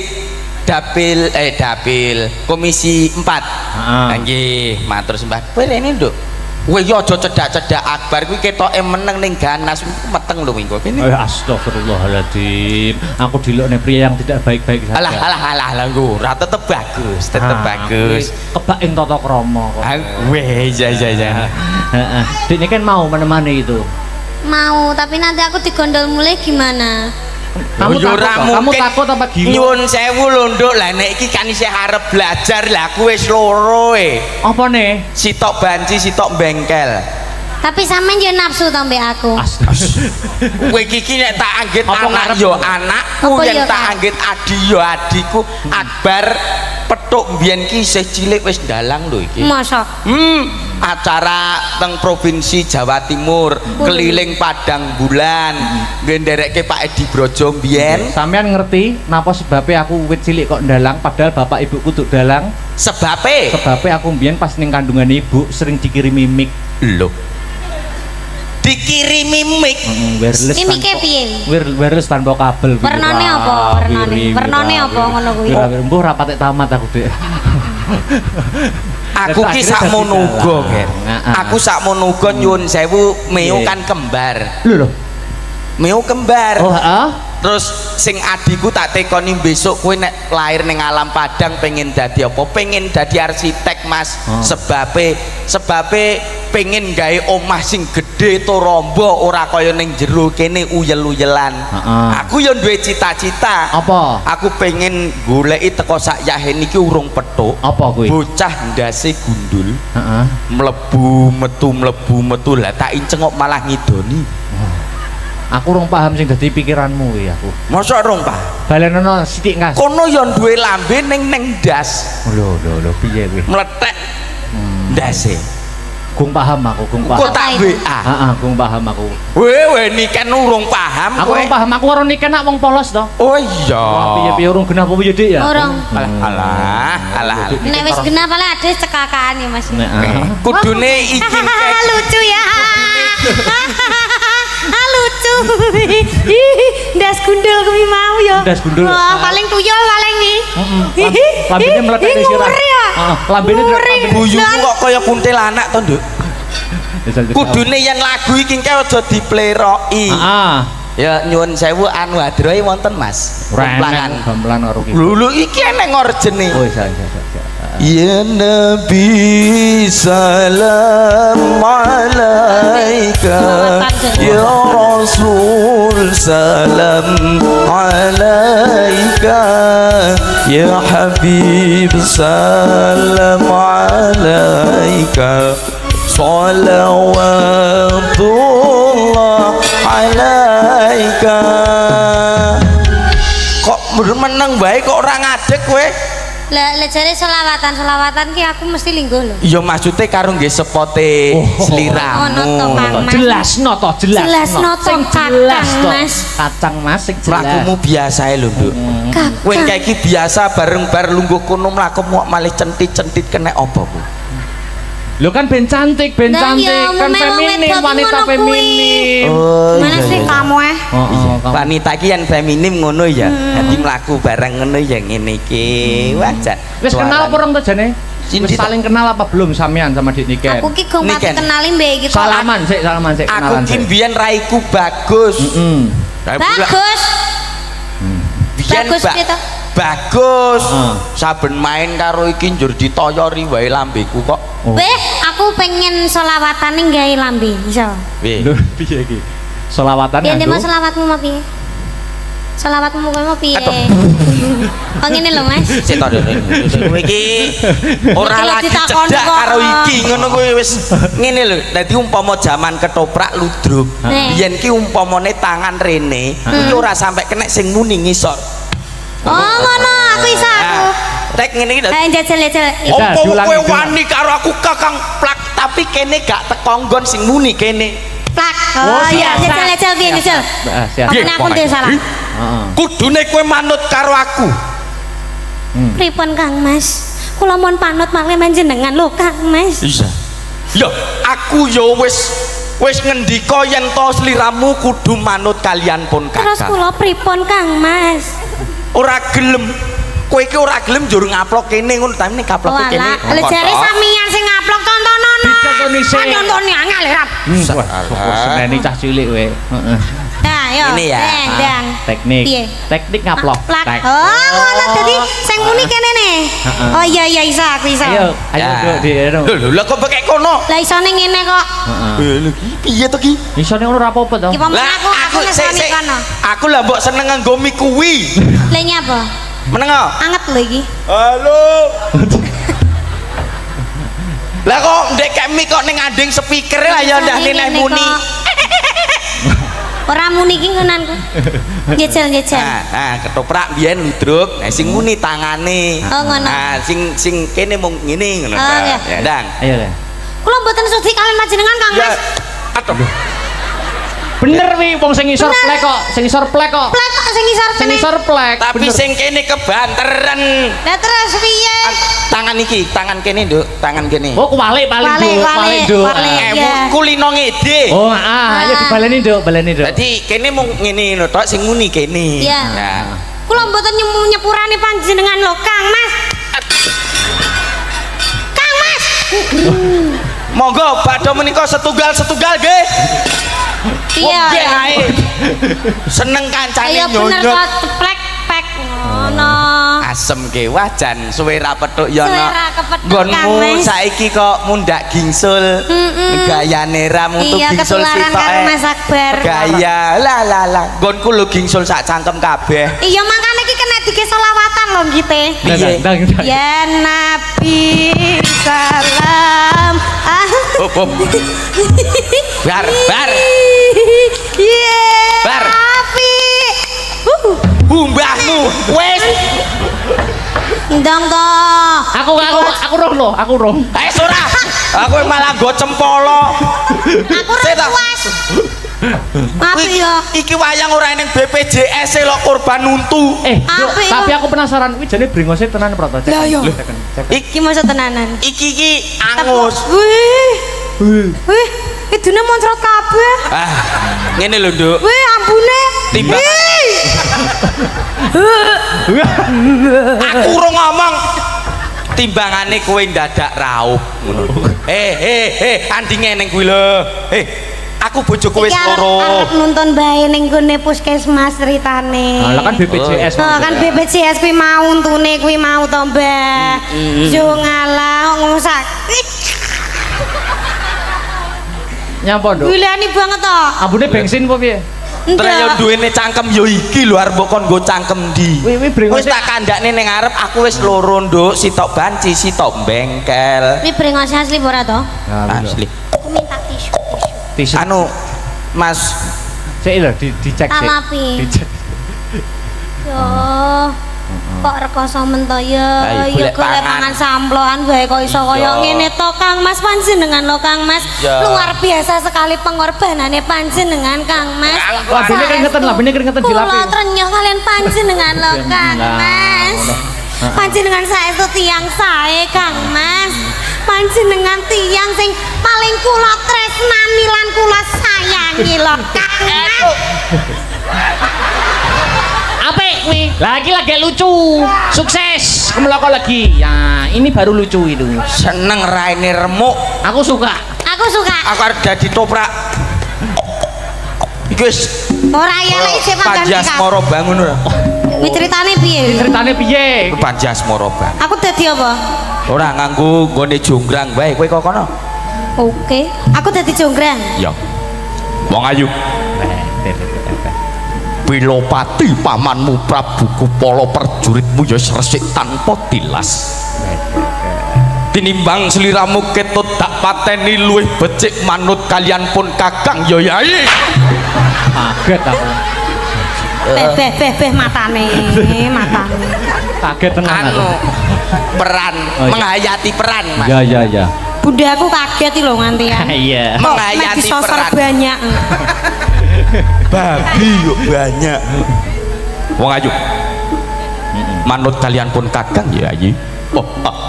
Dapil eh Dapil Komisi empat. Heeh. Nggih, matur sembah. Kowe rene nduk. Kowe yo aja cedak-cedak Akbar kuwi ketoke meneng ning ganas meteng lho minggu kene. Eh, astagfirullahaladzim. Aku dilokne pria yang tidak baik-baik saja. Alah alah alah alah ora tetep bagus, tetep Ah, bagus. Kebak ing tata krama kok. Ah, weh, ya ya ya. Heeh. Dik ini kan mau menemani itu. Mau, tapi nanti aku digondol mulai gimana? Kamu Yo, takut ora toh? Kamu mungkin. takut apa gila? Nyuwun sewu lho nduk, lah nek iki kan isih arep belajar lah aku wis loro e. Apa nih? Sitok banci, sitok bengkel. Tapi sampean yo nafsu to mbek aku. Kowe iki iki nek tak anggit Apa anak ngarep? yo anakku, Apa yen yo, tak Kak? anggit adi yo adiku. Akbar petuk mbiyen ki isih cilik wis dalang lho iki. Mosok. Hmm, acara teng provinsi Jawa Timur, keliling Padang Bulan, ngenderekke Pak Edi Brojo mbiyen. Sampean ngerti napa sebabnya aku wit cilik kok ndalang padahal bapak ibuku tuh dalang? Sebabe Sebabnya aku mbiyen pas ning kandungan ibu sering dikirimi mic. lho. Dikirimi mic. Heeh, wireless. Ini tanpa- kayak piye? wir- wireless tanpa kabel. Warnane Wira, apa? Warnane. wiri, Warnane wira, apa wiri. ngono kuwi? Wira, wira. Mbuh ra patek tamat aku, Dik. Aku ki Akhirnya sakmono dadi uga, dalang. Ger. Heeh. Aku sakmono uga nyuwun sewu, Meo Iya. kan kembar. Lho lho. Meo kembar. Oh, heeh. Terus sing adiku tak tekoni besok kowe nek lahir ning alam Padang pengen dadi apa? Pengen dadi arsitek, Mas. Oh. Sebabe sebabe pengen gawe omah sing gedhe to rombo ora kaya ning jero kene uyel-uyelan. Heeh. Aku yo duwe cita-cita. Apa? Aku pengen goleki teko sak yahen iki urung petuk. Apa kuwi? Bocah ndase gundul. Heeh. Mlebu metu mlebu metu lah tak inceng kok malah ngidoni. Aku rong paham sing dadi pikiranmu kuwi aku. Mosok rong Pak. Balenono sithik ngas. Kono yo duwe lambe ning ning ndas. Lho lho lho piye kuwi? Meletek ndase. Gung paham aku, gung paham. Kok tak W A. Heeh, gung paham aku. Weh, weh niken urung paham Aku urung paham, aku karo niken nak wong polos to. Oh iya. Piye-piye urung genah apa piye Dik ya? Urung. Alah, alah, alah. Nek wis genah pale ada cekakaan ya Mas. Kudune iki lucu ya. Ah lucu. Ndas gundul kuwi mau ya. Ndas gundul. Wah, paling tuyul paling nih. Heeh. Lambene meletek di sirah. Heeh, lambene buyumu kok kaya kuntilanak to, Nduk. Kudune yen lagu iki engke aja dipleroki. Heeh. Ya nyuwun sewu anu adroe wonten Mas. Gamplangan gamplan karo ki. Lho iki enek ngorjene. Oh iya iya iya. Ya Nabi salam alaika Ya Rasul salam alaika Ya Habib salam alaika Salawatullah alaika. Kok meneng bae kok ora ngadeg kowe? Lah lejare selawatan-selawatan ki aku mesti linggo lho. Iya maksudnya karo nggih sepote sliramu. Ono to Kang Mas. Jelasno to, jelas. Jelasno to jelas to. Mas. Kacang Mas sing jelas. Mlakumu biasa ae lho, Nduk. Kowe engke iki biasa bareng bar lungguh kono mlakumu malih centit-centit kena apa ku? Lho kan ben cantik, ben Nah, cantik, iya, kan memang feminim, wedok wanita ngono kuwi. feminim. Oh, Mana iya, sih iya. kamu eh? Oh, oh, kamu. Wanita ki yang feminim ngono ya. Dadi mlaku bareng ngono ya ngene iki. Wajar. Wis kenal apa urung to jane? Cinta. Wis saling kenal apa belum sampean sama Dik Niken? Aku ki gong pati Niken. kenali mbek iki kok. Salaman sik, salaman sik, Aku kenalan ki sik. biyen raiku bagus. Heeh. Bagus. Biyen Bagus ba- piye to? Bagus. Heeh. Saben main karo iki njur ditoyori wae lambeku kok. Oh. Weh, aku pengen selawatan ning gawe lambe, iso. Weh. Lho piye iki? Selawatan Piye nganggo. mau selawatmu mau piye? Selawatmu kowe mau piye? Aduh. Oh ngene lho Mas. Sik to Dene. Kowe iki ora Iki lho lagi ditakoni cedak kok. karo iki ngono kuwi wis ngene lho. Dadi umpama jaman ketoprak ludruk, Nih. biyen ki umpamane tangan rene iki ora sampai kena sing muni ngisor. Oh ngono, aku iso aku. Tek ngene iki lho. Eh jajal jajal. Bisa, Opo diulangi, kowe diulangi. wani karo aku kakang plak tapi kene gak tekonggon sing muni kene. Plak. Oh, Oh iya, siap. jajal jajal piye jajal. Ah, siap. Apa aku ndek salah? Heeh. Kudune kowe manut karo aku. Pripun Kang Mas? Kula mohon panut malih panjenengan lho Kang Mas. Iya. Ya, aku yo wis wis ngendika yen to sliramu kudu manut kalian pun Terus kakak. kula pripun Kang Mas? Ora gelem. Kowe iki ora gelem njur ngaplok kene ngono, tapi nek kaploke kene. Walah, lejare sampeyan sing ngaplok tontonono. Dicontoni sik. Tontoni angel rap. Wah, syukur seneni cah cilik kowe. Heeh. Nah, yo. Ini ya. Deng, deng. Teknik. Piye? Teknik ngaplok. Plak. Tek. Oh, ngono dadi sing muni kene nih. Heeh. Oh iya iya iso aku iso. Ayo, ayo Duk, di ero. Lho lho lah kok pakai kono. Lah isone ngene kok. Heeh. Eh, lho iki piye to ki? Isone ngono ora apa-apa to. Ki pamen Lah aku aku aku sik ngesoni sik. kono. Aku lah mbok seneng nganggo mie kuwi. Lah nyapa? Meneng kok. Anget lho iki. Halo. Lah kok ndek kek mie kok ning anding speaker lah ya ndak Isone nek ngene muni. kok. Ora muni ki ngunanku. Jejel jejel. Nah, nah ketoprak biyen ludruk, nah sing muni tangane. Oh, ngono. Nah, sing sing kene mung ngene ngono Oh, ta. iya. Ya, Dang. Ayo deh. Kula mboten sudi kalian panjenengan Kang Ya. Mas. Aduh. Bener wi wong sing isor plek kok, sing isor plek kok. Plek kok sing isor Sing kene. isor plek. Tapi bener. sing kene kebanteren. Lah terus piye? Tangan iki, tangan kene, Nduk, tangan kene. Oh, kuwalik paling Walik, Duk, walik, walik Duk. walik. Ah. Eh, iya. kulino ngede. Oh, ah, ayo dibaleni Duk, baleni Duk. Dadi kene mung ngene ngono tok sing muni kene. Iya. Nah. Kula mboten nyemu- nyepurani panjenengan lho Kang Mas. Kang Mas. Monggo badhe menika setunggal-setunggal nggih. Iya. Wong nggih iya. ae. Seneng kancane Ayo bener nyonyot. kok ceplek pek ngono. Asem ke wajan suwe ra petuk ya Suwe no. ra kepethuk, Nggonmu Kang Mas. saiki kok mundak gingsul. Mm-mm. Gayane ra mutu Iya, gingsul ketularan sitoke. karo Mas Akbar. Gaya lah lah lah. Nggonku lho gingsul sak cangkem kabeh. Iya makane iki kena dike selawatan lho ngite. Piye? Dang, dang, dang. Ya Nabi salam. Ah. Hop hop. Bar bar. Iya. Bar. Nabi. Uh. Mbahmu wis. Ndang to. Aku aku aku roh lo, aku roh. Eh ora. Aku malah nggo cempolo. Aku ora puas. Apik ya. Iki wayang ora ning B P J S e lho korban untu. Eh, yo, Apik tapi ya. aku penasaran kuwi jane brengose tenan Proto. Lah yo. Iki Iki masa tenanan. iki iki angus. Wih. Wih, idune moncrot kabeh. Ah, ngene lho, Nduk. Wih, ampune. Timbang. Aku ora ngomong. Timbangane kowe ndadak raup ngono. Eh, eh, eh, tandinge ning kuwi lho. Eh, aku bojoku wis loro. Arep nuntun bae ning gone puskesmas ceritane. Lah kan B P J S. Oh, kan B P J S kuwi mau untune kuwi mau to, Mbah. Yo ngalah ngosak. Nyapa, Nduk? Wilani banget to. Ambune bensin apa piye? Terus yo duwene cangkem yo iki lho arep kon nggo cangkem ndi. Wi wi brengose. Wis tak kandakne ning ngarep aku wis loro, Nduk, sitok banci, sitok bengkel. Kuwi brengose asli apa ora to? Asli. Aku minta tisu. Tisu. Anu Mas Sik lho di dicek sik. Alapi. Dicek. Yo. Kok rekoso men to ya? Ayo, Ya golek golek pangan. pangan samploan bae kok iso kaya ngene to, Kang Mas. Panjenengan lo, Kang Mas. Ya. Luar biasa sekali pengorbanannya panjenengan, Kang Mas. Labine keringetan, labine keringetan dilapi. Kula trenyuh kalian panjenengan lo, Kang Nah, Mas. Panjenengan saestu tiyang sae, Kang Mas. Panjenengan tiyang sing paling kula tresnani lan kula sayangi lo, Kang Mas. Apik kuwi. Lagi lagi lucu. Sukses. Kemeloko lagi. Ya, ini baru lucu itu. seneng raine remuk. Aku suka. Aku suka. Aku arep dadi toprak. Iki wis Ora ya lek isih Panjas panjang. Moro bangun ora. Kuwi ceritane piye? Ceritane piye? Panjas Moro bangun. Aku dadi apa? Ora nganggo nggone jonggrang bae kowe kok kono. Oke. Aku dadi jonggrang. Ya. Wong ayu. Pilopati pamanmu Prabu Kupala prajuritmu ya resik tanpa tilas. Tinimbang sliramu ketut tak pateni luwih becik manut kalian pun Kakang ya Yai. Kaget aku. Beh beh beh beh matane, matane. Kaget tenan aku. Anu peran Oh, iya. menghayati peran Mas. Ya ya ya. Bunda aku kaget lho nganti ya. Iya. Kok Menghayati mek disosor peran. banyak. Babi yuk banyak. Wong ayu. Manut kalian pun Kakang ya Yai. Oh,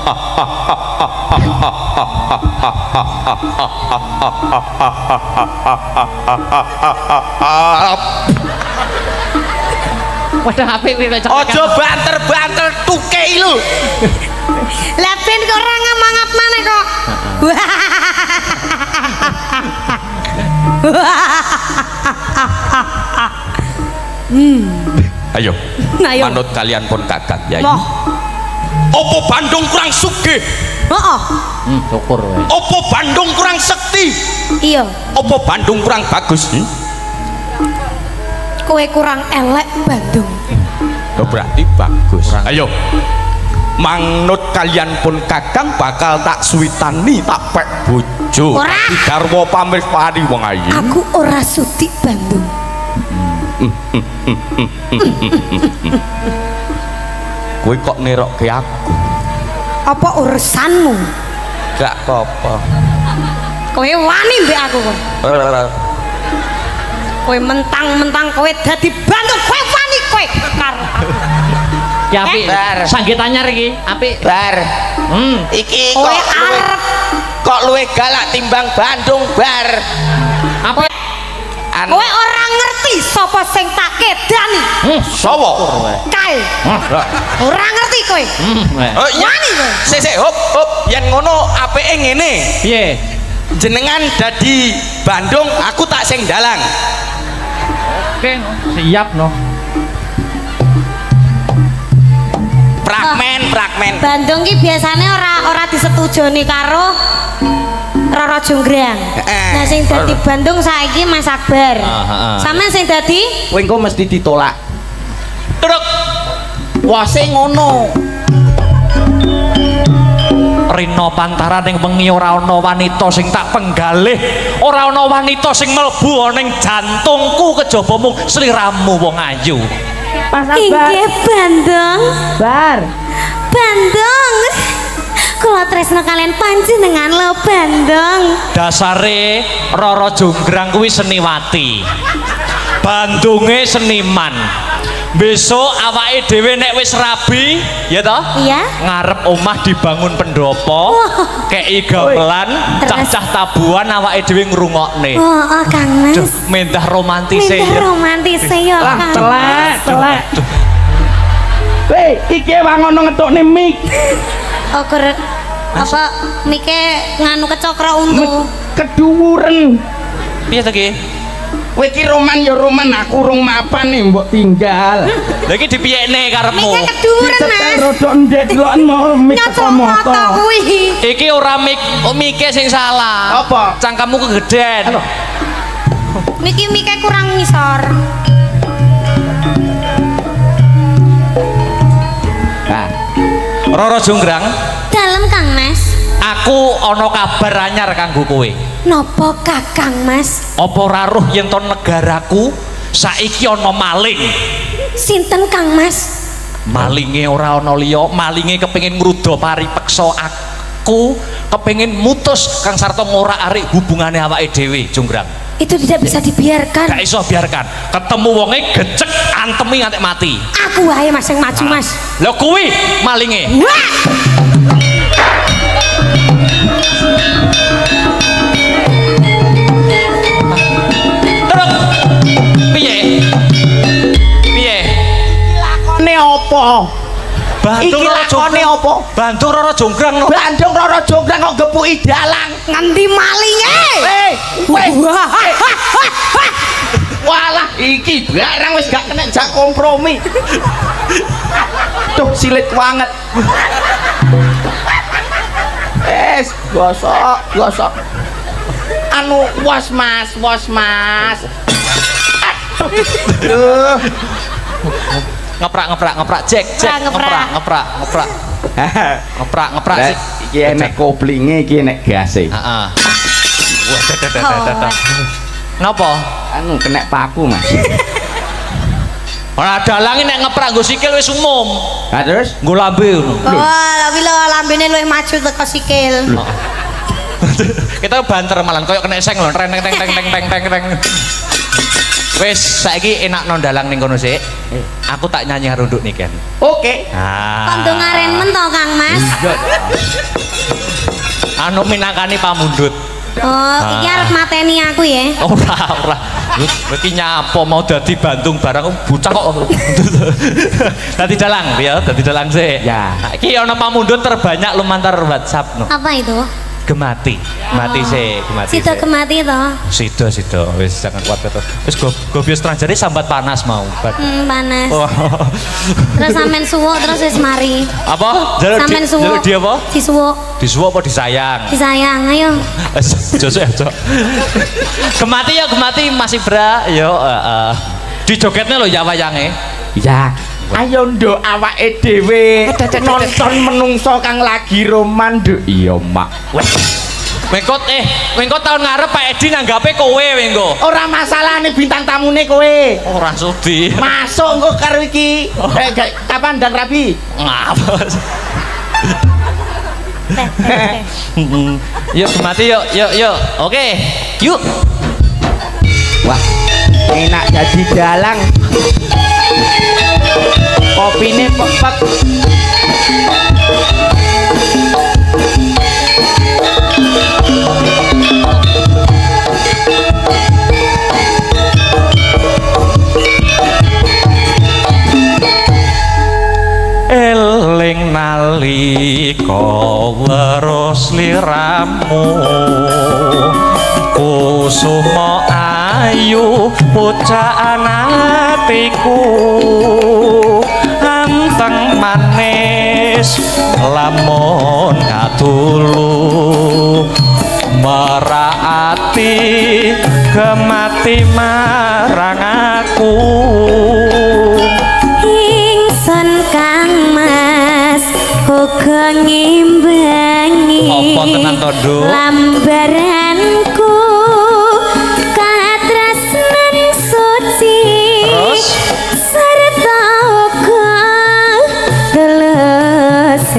Wadah apik kuwi kok. ojo banter-banter tukei lu. Lah ben kok ora ngamangap maneh kok. Ayo. Ayo. Manut kalian pun Kakang Yai. Loh. Opo Bandung kurang sugih? Heeh. Hmm, syukur wae. Opo Bandung kurang sekti? Iya, Opo Bandung kurang bagus? Hmm? kowe kurang elek Bandung. Oh, berarti bagus. Ayo. Manut kalian pun Kakang bakal tak suwitani tak pek bojo. Ora. Di garwa pamripani wong ayu. Aku ora sudi Bandung. Kowe kok nerokke aku? Apa urusanmu? Gak apa-apa. Kowe wani mbek aku kok. Kowe mentang-mentang kowe dadi Bandung, kowe wani kowe karo aku. Ki apik. Bar. Sanggit anyar iki, apik. Bar. Hmm. Iki Kowe kok luwe, arep kok luwe galak timbang Bandung bar. Apik. Anu kowe ora ngerti sapa sing tak kedani. Hmm, sapa? Kae. Ora ngerti kowe. Hmm. wae. Oh iya. Wani kowe. Sik sik hop hop yen ngono apike ngene. Piye? Jenengan dadi Bandung, aku tak sing dalang. Oke, no. Siap no. Fragmen, fragmen. Bandung ki biasane ora ora disetujoni karo Roro Jonggrang. Heeh. Nah sing dadi Bandung saiki Mas Akbar. heeh. Sampeyan sing dadi Kowe engko mesti ditolak. Truk. Wase ngono. Rina pantaran ning wengi ora ana wanita sing tak penggalih, ora ana wanita sing mlebu ning jantungku kejaba mung sliramu wong ayu. Mas Akbar. inggih Bandung. Bar. Bandung. Kula tresno kalian panjenengan lo Bandung. Dasare Roro Jonggrang kuwi seniwati. Bandunge seniman. Besok awake dhewe nek wis rabi, ya toh? Iya. Ngarep omah dibangun pendopo, kei gamelan, cah-cah tabuhan awake dhewe ngrungokne. Oh, oh Kang Mas. Duh, mentah romantis ya. Mentah romantis ya, Lah, Kang. telek, telek. Hei, iki wae ngono ngetokne mik. Oh, kur apa mike nganu kecokro untu. Keduwuren. Piye to ki? Kowe iki roman ya roman, aku rung mapan nih mbok tinggal. Lha iki dipiyekne karepmu. Mike keduren Mas. Rodok ndek deloken mau mik Nyocok teko moto moto. kuwi. Iki ora mik, oh, mike sing salah. Apa? Cangkemmu kegeden. Niki mike kurang ngisor. Nah, Roro Jonggrang, Dalem Kang Mas. aku ana kabar anyar kanggo kowe. Nopo Kakang Mas? Apa ora roh yen to negaraku saiki ana maling. Sinten Kang Mas? Malinge ora ana liya, malinge kepengin ngruda paripeksa aku, kepengin mutus Kang Sarto ngorak-arik hubungane awake dhewe, Jonggrang. Itu tidak bisa dibiarkan. Gak iso biarkan. Ketemu wonge gecek antemi nganti mati. Aku wae Mas yang maju Mas. Lha kuwi malinge. Wah! Terus piye? Piye? lakone apa? Bantu Iki Roro lakone Jonggrang. apa? Bantu Roro Jonggrang no. Bandung Roro Jonggrang kok gepuki dalang. Ngendi malinge? Hei, weh. Walah, iki barang wis gak kena jak kompromi. Tuh silit banget. Es, gosok, gosok. Anu was Mas, was Mas. Aduh. Ngeprak ngeprak ngeprak cek cek Ngeprak, ngeprak. ngeprak ngeprak ngeprak ngeprak Lah, sih. iki enek koplinge, iki enek gase. Heeh. Wah, dadah dadah dadah. Napa? Anu kena paku, Mas. Ora dalange nek ngeprak nggo sikil wis umum. Lah terus Nggo lambe ngono. Oh, tapi lo lambene luwih maju teko sikil. Kita banter malan koyo kena seng lho, teng teng teng teng teng teng teng. Wis saiki enak no dalang ning kono sik. Aku tak nyanyi runduk niken. oke. Ah. Kondo ngaren men to Kang Mas. Anu minangkani pamundhut. Oh, iki arep mateni aku ya. Ora ora. Iki nyapa mau dadi Bandung barang bocah kok. Dadi dalang ya, dadi dalang sik. Ya. Nah, iki ana pamundhut terbanyak lumantar WhatsApp no. Apa itu? Gemati. Gemati sik, gemati Sido sik. kemati to. Sido sido wis jangan kuat itu. Wis go go bios terang jadi sambat panas mau. Hmm, panas. Oh. Terus sampean suwuk terus wis mari. Apa? Jaluk Sampean di, suwuk. jaluk dia apa? Disuwuk, Disuwuk apa disayang? disayang, ayo. Jose aja. Gemati ya gemati masih bra. Yo heeh. Di jogetnya lo ya wayange. Ya. Ayo nduk awake dhewe nonton menungso kang lagi roman nduk. Iya, Mak. Wes. Wengkot eh, wengkot tahun ngarep Pak Edi nanggape kowe wengko. Ora masalah nih bintang tamune kowe. Ora sudi. Masuk engko karo iki. Eh, gak- kapan ndang rabi? Ngapa? Teh, teh, teh. Yuk gemati yuk yuk yuk. Oke. Yuk. Wah, enak jadi dalang. Kopine pepet. Eling nalika weruh sliramu kusuma ayu pucaan atiku anteng manis lamun katulu meraati gemati marang aku. Ingsun Kang Mas uga ngimbangi Apa tenan to, Nduk? lambaranku katresnan suci Terus? serta uga tulus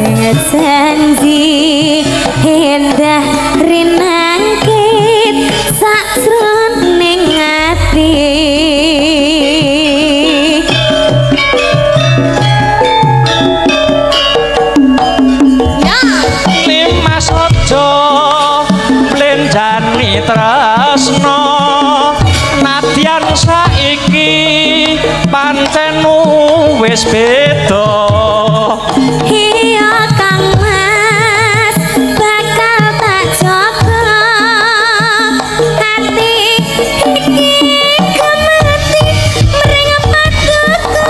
tresno nadyan saiki pancen wis beda iya Kang Mas bakal tak jaga hati iki kemati mring paduka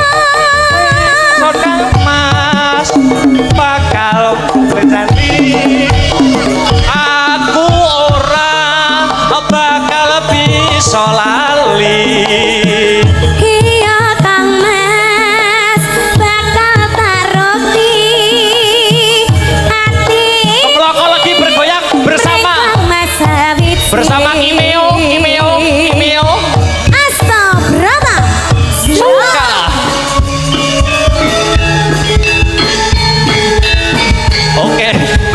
Kang Mas bakal berjanji aku ora bakal bisa lali iya Kang Mas bakal taruki hati Keploko lagi bergoyang bersama Kang Mas sawit bersama Kimeo Kimeo Kimeo Asta Brata suka oke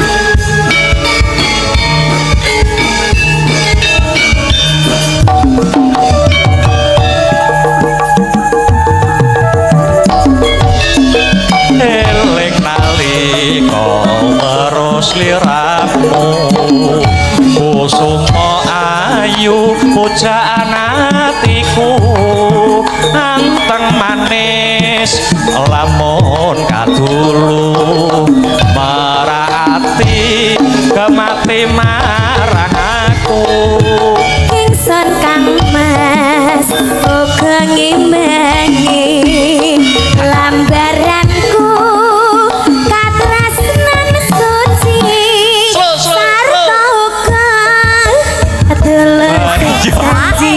elek nalika terus liramu kusuma ayu pujaan atiku anteng manis lamun kadulu merati kemati marang aku Ingsun Kang Mas uga ngimbangi lambaranku katresnan suci sarta uga tulus janji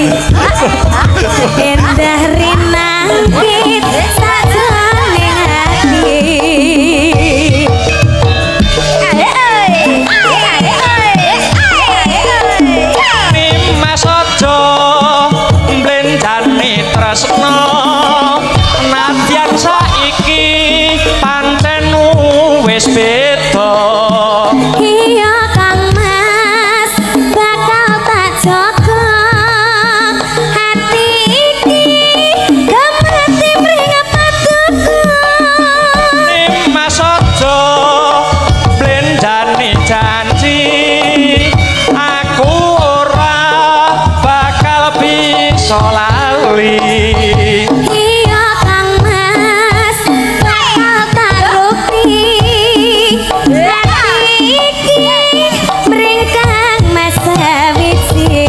endah rinangkit sajroning ati Mas aja mblendani tresno nadyan saiki pancen wis beda iya Kang Mas bakal tak jaga hati iki kemati mring paduka Mas aja mblendani janji aku ora bakal bisa lali iya Kang Mas bakal taruki hati iki mring Kang Mas sawiji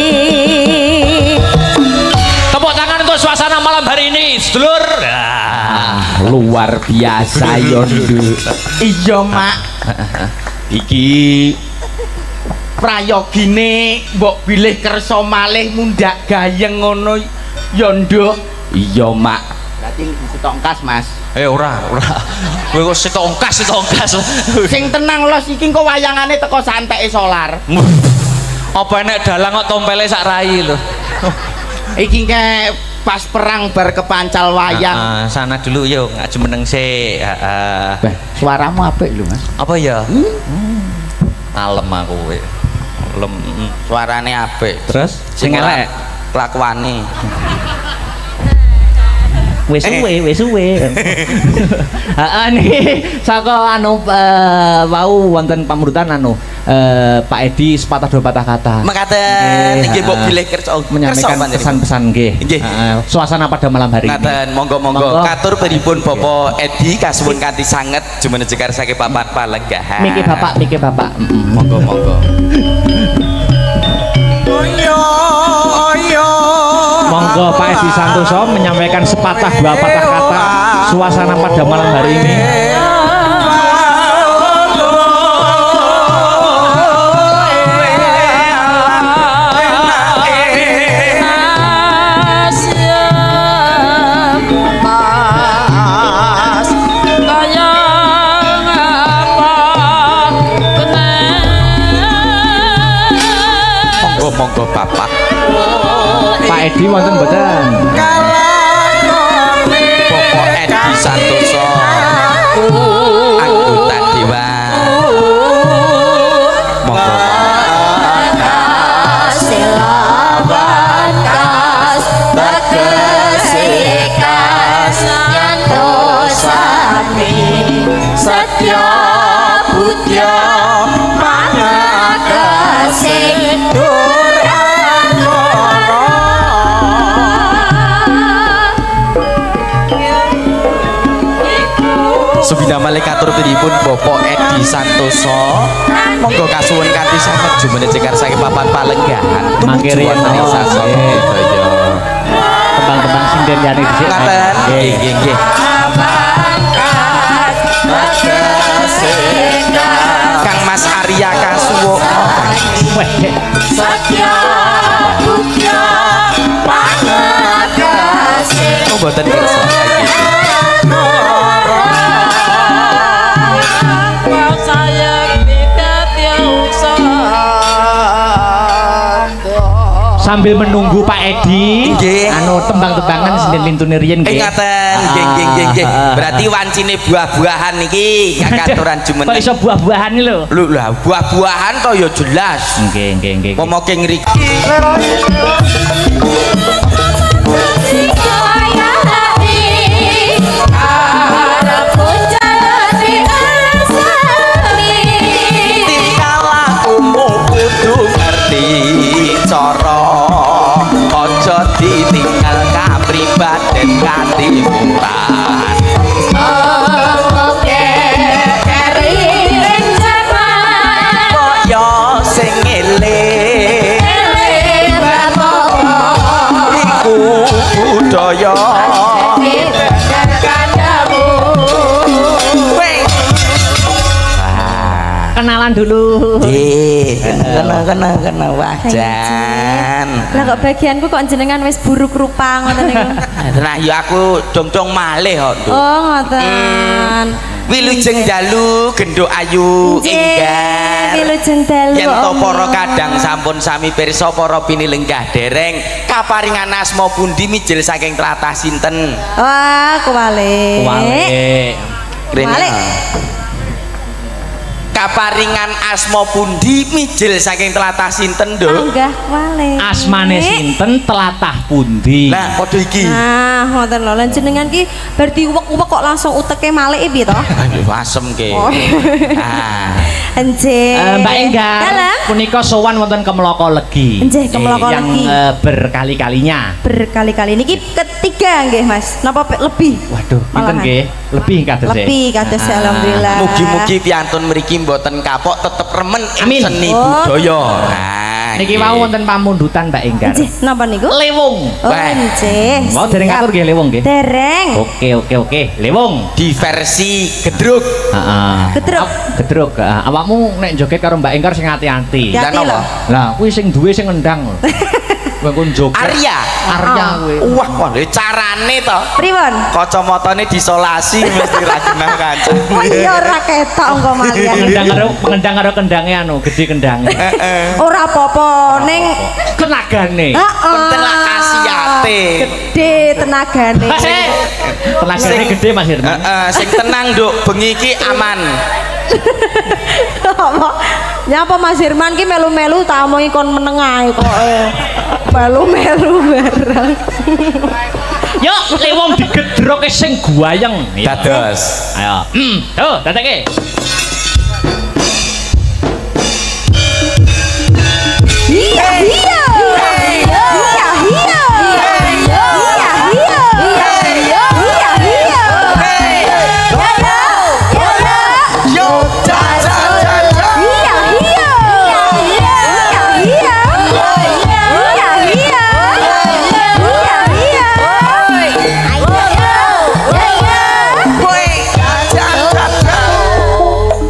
tepuk tangan untuk suasana malam hari ini sedulur luar biasa Yondo iya mak iki prayogine mbok bilih kersa malih mundak gayeng ngono Yondo iya mak berarti ditongkas mas eh ora ora kowe kok sitok ongkas sitok ongkas sing tenang los iki kok wayangane teko santeke solar apa enek dalang kok tompele sak rai lho iki ke pas perang bar kepancal wayang ah, sana dulu yo nggak jumeneng sih ah, bah, suaramu apik lho mas apa ya hmm? Kalem aku kowe lem Suarane apik. terus sing elek kelakuane. wis suwe wis suwe heeh niki saka anu uh, wau wonten pamurutan anu uh, Pak Edi sepatah dua patah kata Mekaten nggih mbok bilih kersa menyampaikan pesan-pesan nggih uh, suasana pada malam hari ini ngaten monggo-monggo katur pripun Bapak Edi kasuwun kanthi sanget jumeneng jekar saking papan palenggahan miki bapak miki bapak monggo-monggo monggo Pak Edi Santoso menyampaikan sepatah dua patah kata suasana pada malam hari ini monggo bapak Pak Edi wonten mboten Bapak Edi Santoso anggota dewan monggo Silabakas bagesikas nyantosami Satya Budya Pangakasih katur pripun Bapak Edi Santoso. Monggo kasuwun kanthi sanget jumene cekar saking papan palenggahan. Mangke riyen Tumuju sasana budaya. Tembang-tembang sinden yani dhisik. Ngaten. Nggih nggih nggih. Kang Mas Arya Kasuwo. Satya Bukya Pangagasih. Oh mboten kersa iki. Sambil menunggu Pak Edi, nggih. Anu tembang-tembangan sinden lintune riyen nggih. Ngaten, nggih nggih nggih nggih. Berarti wancine buah-buahan niki kakaturan jumeneng. Kok iso buah-buahan iki lho? Lho lah, buah-buahan to ya jelas. Nggih nggih nggih. Momoke ngriki. Ditinggal kapribaden katimuran oke keri renjaman kaya sing eling eling bapak iku budaya kandamu Kenalan dulu. nggih kena kena kena wajan Lah kok bagianku kok jenengan wis buruk rupa ngoten niku. nah ya aku dong-dong malih kok Nduk. Oh ngoten. Wilujeng dalu genduk ayu enggal Wilujeng dalu. yen to para kadang sampun sami pirsa para pinilenggah dereng kaparingan asma pundi mijil saking tlatah sinten Wah, kuwale. Kuwale. Kuwale. kaparingan asma pundi mijil saking tlatah sinten Nduk Anggah kuwale. Asmane sinten tlatah pundi? nah padha iki Nah, ngoten lho. Lan jenengan ki bar diuwek-uwek kok langsung uteke malike piye to? aduh asem ke Oh. ah Enjih. Eh, Mbak Enggar, Dalem. punika sowan wonten Kemloko Legi. Nggih, Kemloko Eh, yang Legi. eh, berkali-kalinya. Berkali-kali niki ketiga nggih, Mas. Napa pe- lebih? Waduh, pinten Malahan. nggih? Lebih kados e. Lebih kados alhamdulillah. mugi-mugi piantun mriki mboten kapok tetep remen ing Amin. seni Oh. budaya nah Niki nggih. mau wonten pamundutan Mbak Enggar. Nggih, napa niku? Lewung. Oh, Wah. nggih. Mau dereng Siap. atur nggih lewung nggih. Dereng. Oke oke oke, lewung. di versi gedruk Heeh. Gedruk. Ap- Gedruk. heeh. Awakmu nek joget karo Mbak Enggar sing ati-ati. Ya. dan Hati apa lho. Lah, kuwi sing duwe sing ngendang lho. Kowe kun joget. Arya Arya kuwi. wah wah lho carane to Pripun? kacamatane disolasi mesti ra genah kanca Oh iya ora ketok engko malian. Ngendang karo ngendang karo kendange anu, gede kendange. Ora apa-apa ning Tenagane. heeh. penting lah khasiate Gede tenagane. Tenagane gede Mas Herman. heeh sing tenang Nduk bengi iki aman Apa? Nyapa Mas Herman ki melu-melu tak omongi kon meneng ae kok. Melu-melu bareng. Yo, lewung digedroke sing guayeng. dados Ayo. Hmm, tuh, dadekke. Iya, iya. Iya, iya. Iya, iya. Iya, iya. Iya, iya. yo ja ja ja ja Iya, iya. Iya, iya. Iya, iya. Iya, iya. Woi, ja ja ja ja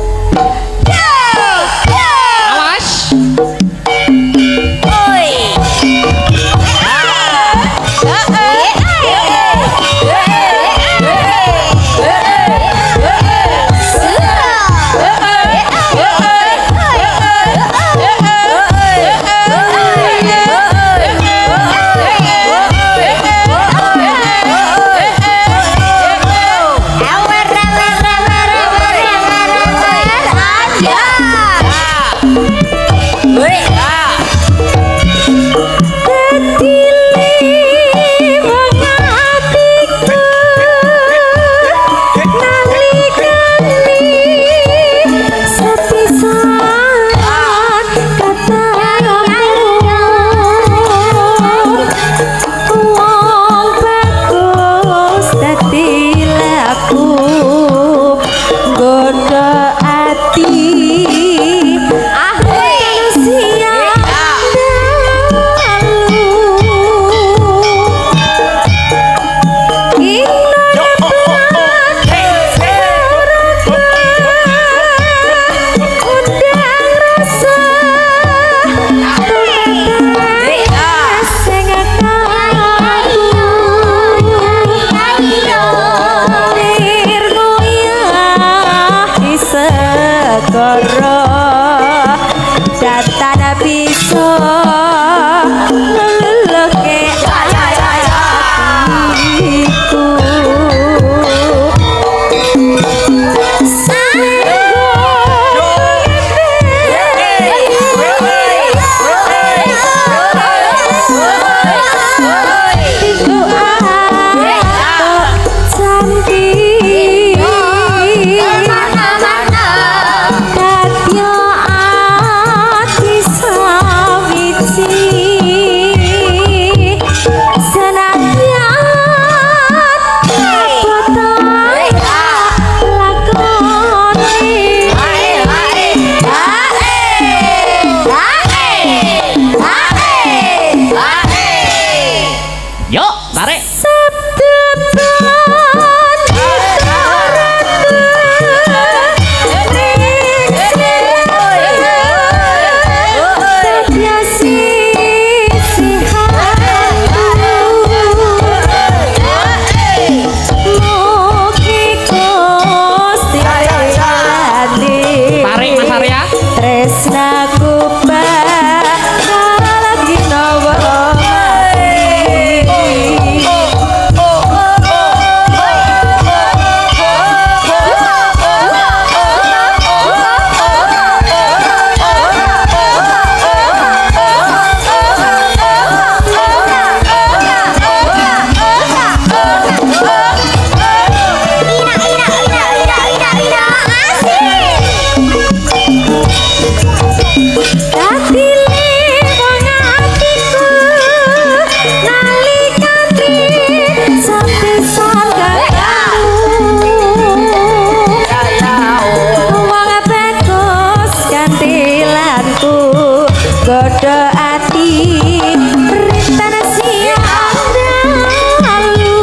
Rintan siang dalu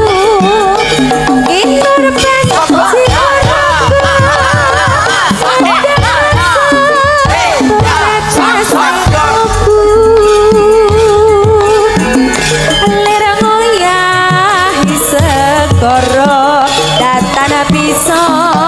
Inur benci Koro datana bisa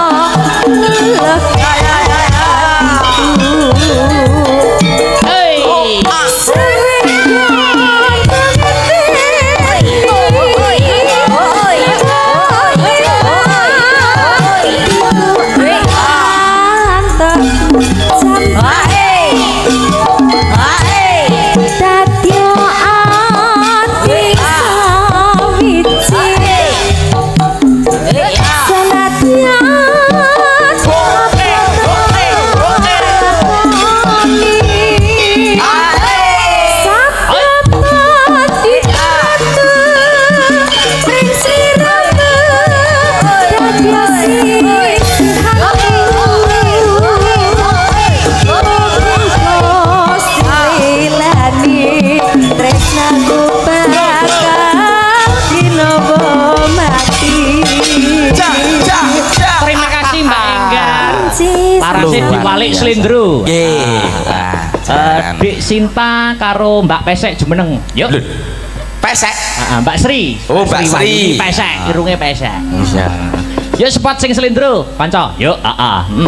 Parasé diwalik slendro. Nggih. Eh Dik Sinta karo Mbak Pesek jumeneng. Yuk. Pesek. Heeh, Mbak Sri. Oh, Mbak Sri. Pesek, irunge pesek. Iya. Yuk spot sing slendro, kanca. Yuk, heeh. Hmm.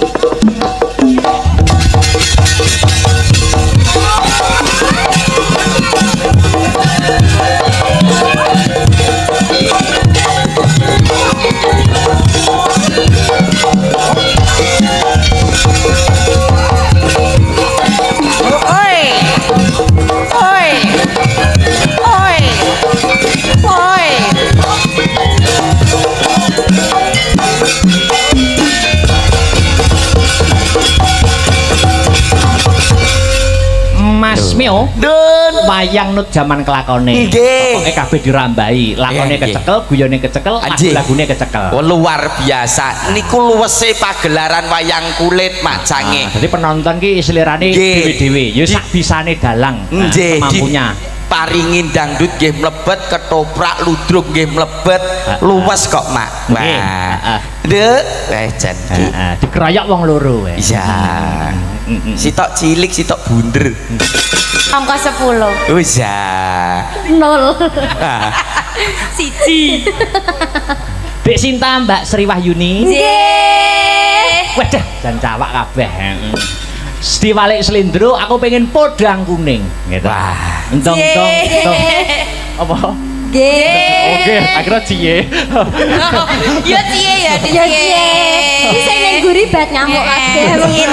Mas Mio, Dun. wayang nut jaman kelakone. Nggih. Pokoke kabeh dirambai, lakone Nggih, kecekel, guyone kecekel, Anjing. lagu-lagune kecekel. Oh, luar biasa. Niku luwese pagelaran wayang kulit macange. Jadi penonton ki selirane Nggih. dewe-dewe, ya Di- sak bisane dalang. Nah, Nggih, kemampunya. paringin dangdut nggih mlebet, ketoprak ludruk nggih mlebet, Heeh. luwes kok, Mak. Nggih, Wah. heeh. Dek, weh jan. Heeh, dikeroyok wong loro wae. Iya. Mm-mm. Sitok cilik, sitok bunder. Angka sepuluh Oh iya. nol Ah, siji Dek Sinta Mbak Sri Wahyuni. Nggih Wadah, jan cawak kabeh. Heeh. Diwalik slendro, aku pengen podang kuning. Gitu. Wah. Entong entong entong. Apa? Nggih Oke, akhirnya cie. Ya cie ya, Ya cie bisa neng guri bat nyamuk kabeh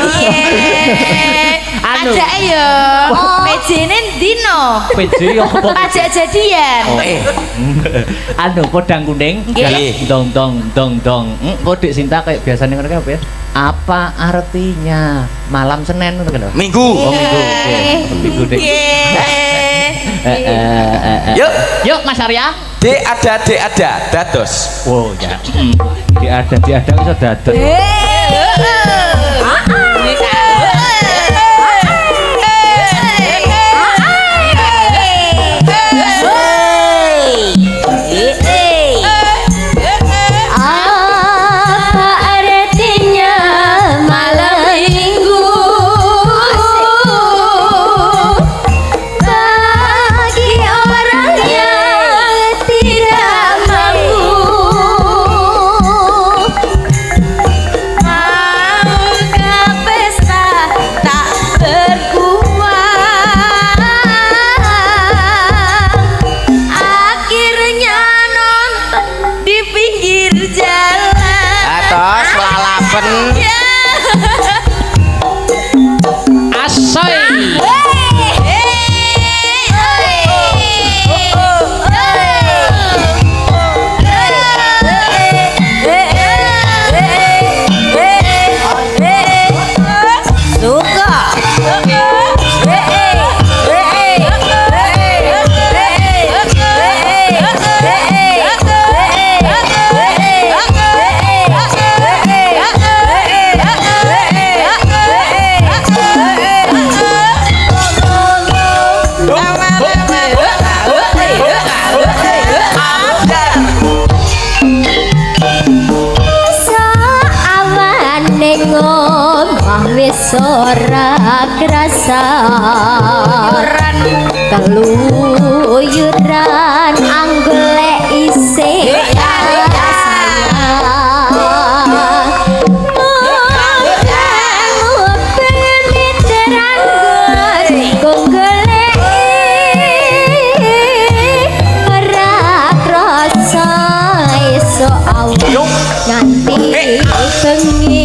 Anu. Ajak ya. Mejene dino. P J apa? Ajak jadian. Oh. Eh, Anu podang kuning. Nggih. Dong dong dong dong. Hmm, kok Dek Sinta kayak biasanya ngono apa ya? Apa artinya malam Senin ngono kan? Minggu. Oh, minggu. Oke. Minggu Dek. Nggih. Eh, eh, eh, eh. Yuk, Yuk Mas Arya. dek ada, dek ada, dados. Wow, ya. Hmm. Di ada di ada bisa dadet. Apa artinya malam minggu bagi orang yang tidak mampu keluyuran anggolek isih nganti bengi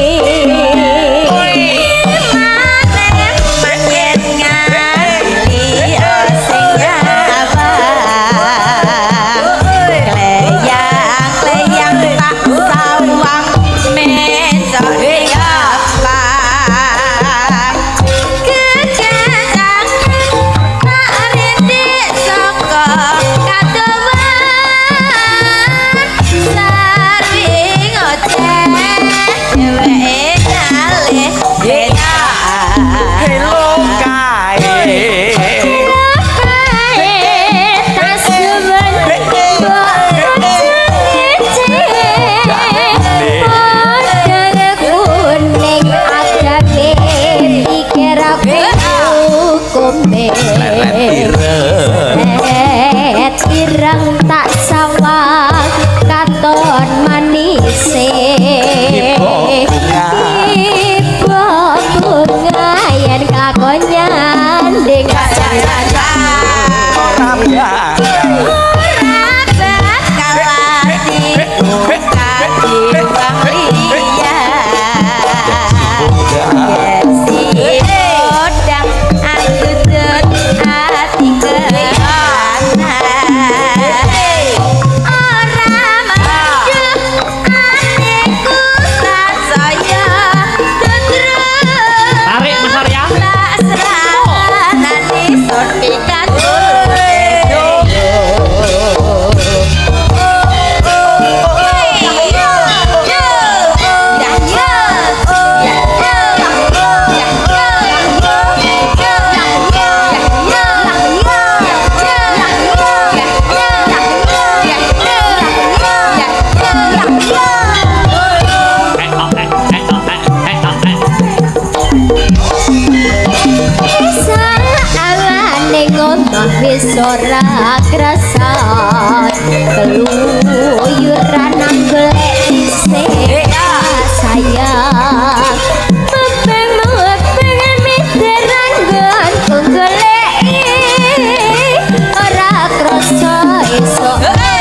ireng tak sawang katon manise ibu bunga yen kakonyan ding wis ora krasan keluyuran anggolek isih sayang mepeng mepeng miteran gantung golek ora krasa esuk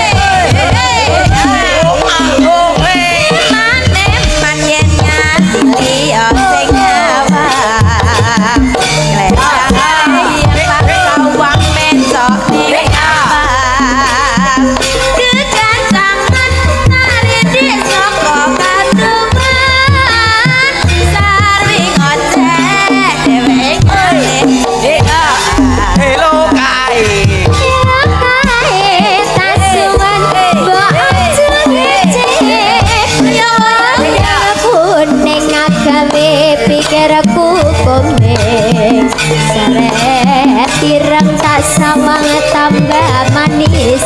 ireng tak sawang tambah manis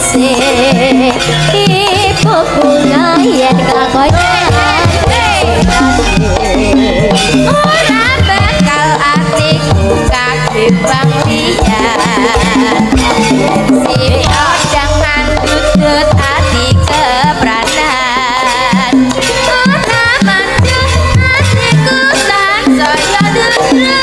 ibu bunga yen kakonyan ora bakal atiku kakibang liyan si jangan dudut hati kebranan ora manjur hatiku tak saya dudut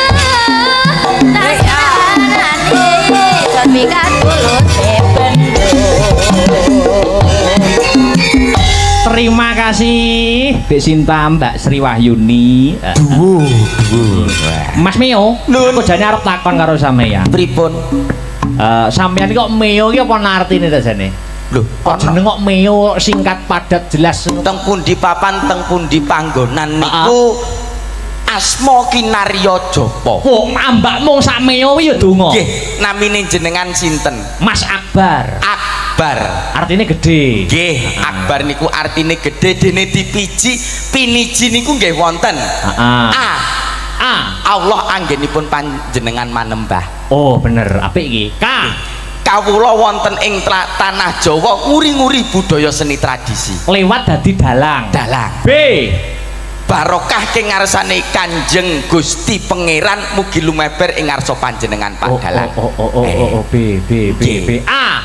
terima kasih Mbak Sinta, Mbak Sri Wahyuni. Duh, duh. Mas Mio, aku jane arep takon karo sampeyan. Pripun? Eh, sampeyan kok Mio iki apa artine ta jane? Lho, kok jeneng kok Mio singkat padat jelas. Teng pundi papan, teng pundi panggonan niku asma kinarya japa. Oh, ambak mung sak Mio ya donga. Nggih, namine jenengan sinten? Mas Akbar. Akbar. Artine gede. Nggih, Akbar niku artine gede dene dipiji, piniji niku nggih wonten. Heeh. A. A. Allah anggenipun panjenengan manembah. Oh, bener. Apik iki. K. Kawula wonten ing tanah Jawa nguri-nguri budaya seni tradisi. Lewat dadi dalang. Dalang. B. barokah ing ngarsane Kanjeng Gusti Pangeran mugi lumeber ing ngarsa panjenengan Padalang. Oh oh oh oh oh B B B B A.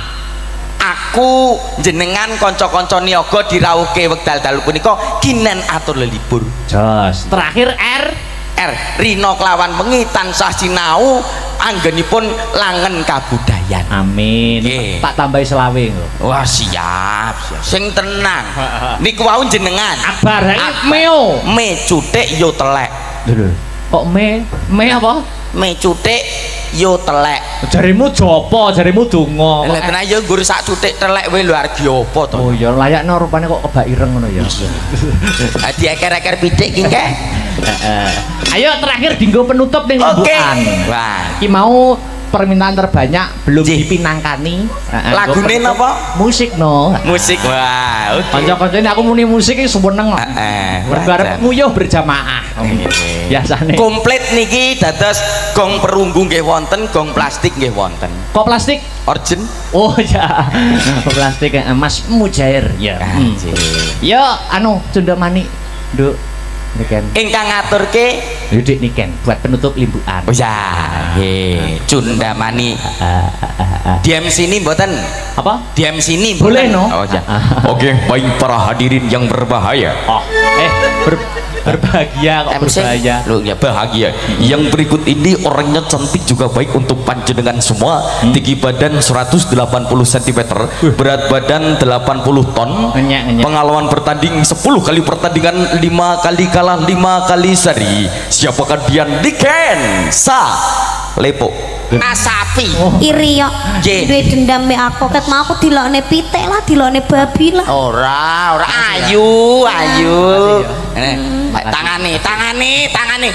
Aku jenengan kanca-kanca niaga dirawuhke wekdal dalu punika kinen atur lelibur. Jos. Terakhir R R Rino kelawan wengi tansah sinau anggenipun langen kabudayan. Amin. Nggih. Tak tambahi selawe lho. Wah siap, siap. Sing tenang. Niku wau jenengan. Akbar iki meo. Me cutik yo telek. Lho. Kok me? Me apa? Me cutik yo telek. Jarimu jopo, jarimu donga. Lah tenan yo nggur sak cutik telek wae lho arep apa to. Oh ya layakno rupane kok kebak ireng ngono ya. Ha dieker-eker pitik ki nggih. Heeh. Ayo terakhir dinggo penutup ning rembukan. Wah, Iki mau permintaan terbanyak belum dipinangkani. lagune napa? Musik no. Musik. Wah, oke. Kanca-kancane aku muni musik iki seneng kok. Heeh. Bareng nguyuh berjamaah. Biasane. Komplit niki dados gong perunggu nggih wonten, gong plastik nggih wonten. Kok plastik? Origin. Oh ya. Kok plastik eh, Mas Mujair ya. Hmm. Yo anu Cundamani. Nduk. Niken. Ingkang ngaturke Yudik Niken buat penutup limbukan. oh ya, nggih, Cundamani. Di M C ini mboten? Apa? Di M C ini Boleh mboten? no. Oh ya. Oke, baik para hadirin yang berbahaya. Oh, eh ber, berbahagia kok M C? berbahaya. Loh ya bahagia. Yang berikut ini orangnya cantik juga baik untuk panjenengan semua. Hmm. Tinggi badan seratus delapan puluh sentimeter, berat badan delapan puluh ton. Ngenyak, ngenyak. Pengalaman bertanding sepuluh kali pertandingan, lima kali kalah, lima kali seri. Siapakah dia? Niken Sa Lepo. Asapi. Oh. Iri yo. Nggih. Duwe dendam mek aku ket mau aku dilokne pitik lah, dilokne babi lah. Ora, ora ayu, ayu. Eh, tangane, tangane, tangane.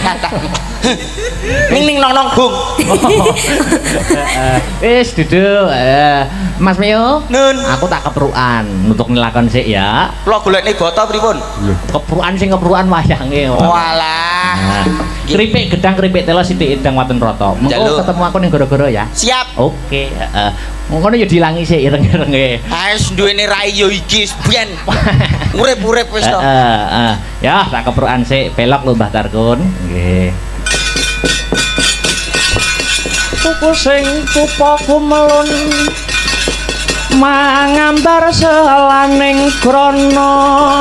Ning ning nong nong bung. Wis duduk. Eh, Mas Mio. Nun. Aku tak kepruan untuk ngelakon sik ya. Kula golekne boto pripun? Kepruan sing kepruan wayange. Walah. Nah, keripik gedang keripik telo sithik edang waten rata. Mengko Jaluk. ketemu aku ning goro-goro ya. Siap. Oke, heeh. Ngono ya dilangi sik ireng-irenge. Wis duwene rai yo iki biyen. Urip-urip wis to. Heeh, heeh. Ya, tak keprukan sik belok lho Mbah Tarkun. Nggih. Tuku sing tupaku melun mangambar selaning krana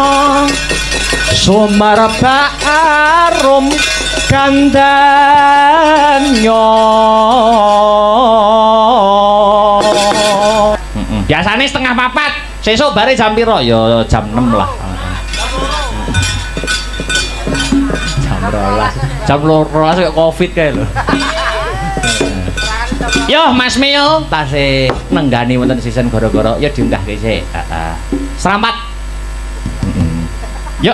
sumarba arum kandanya. Biasane setengah papat, sesuk bare jam piro? Ya jam enam lah. Jam rolas. Jam rolas kayak Covid kae lho. Yo Mas Mio, tasih nenggani wonten season goro-goro, ya diunggahke sik. Heeh. Selamat. Yuk.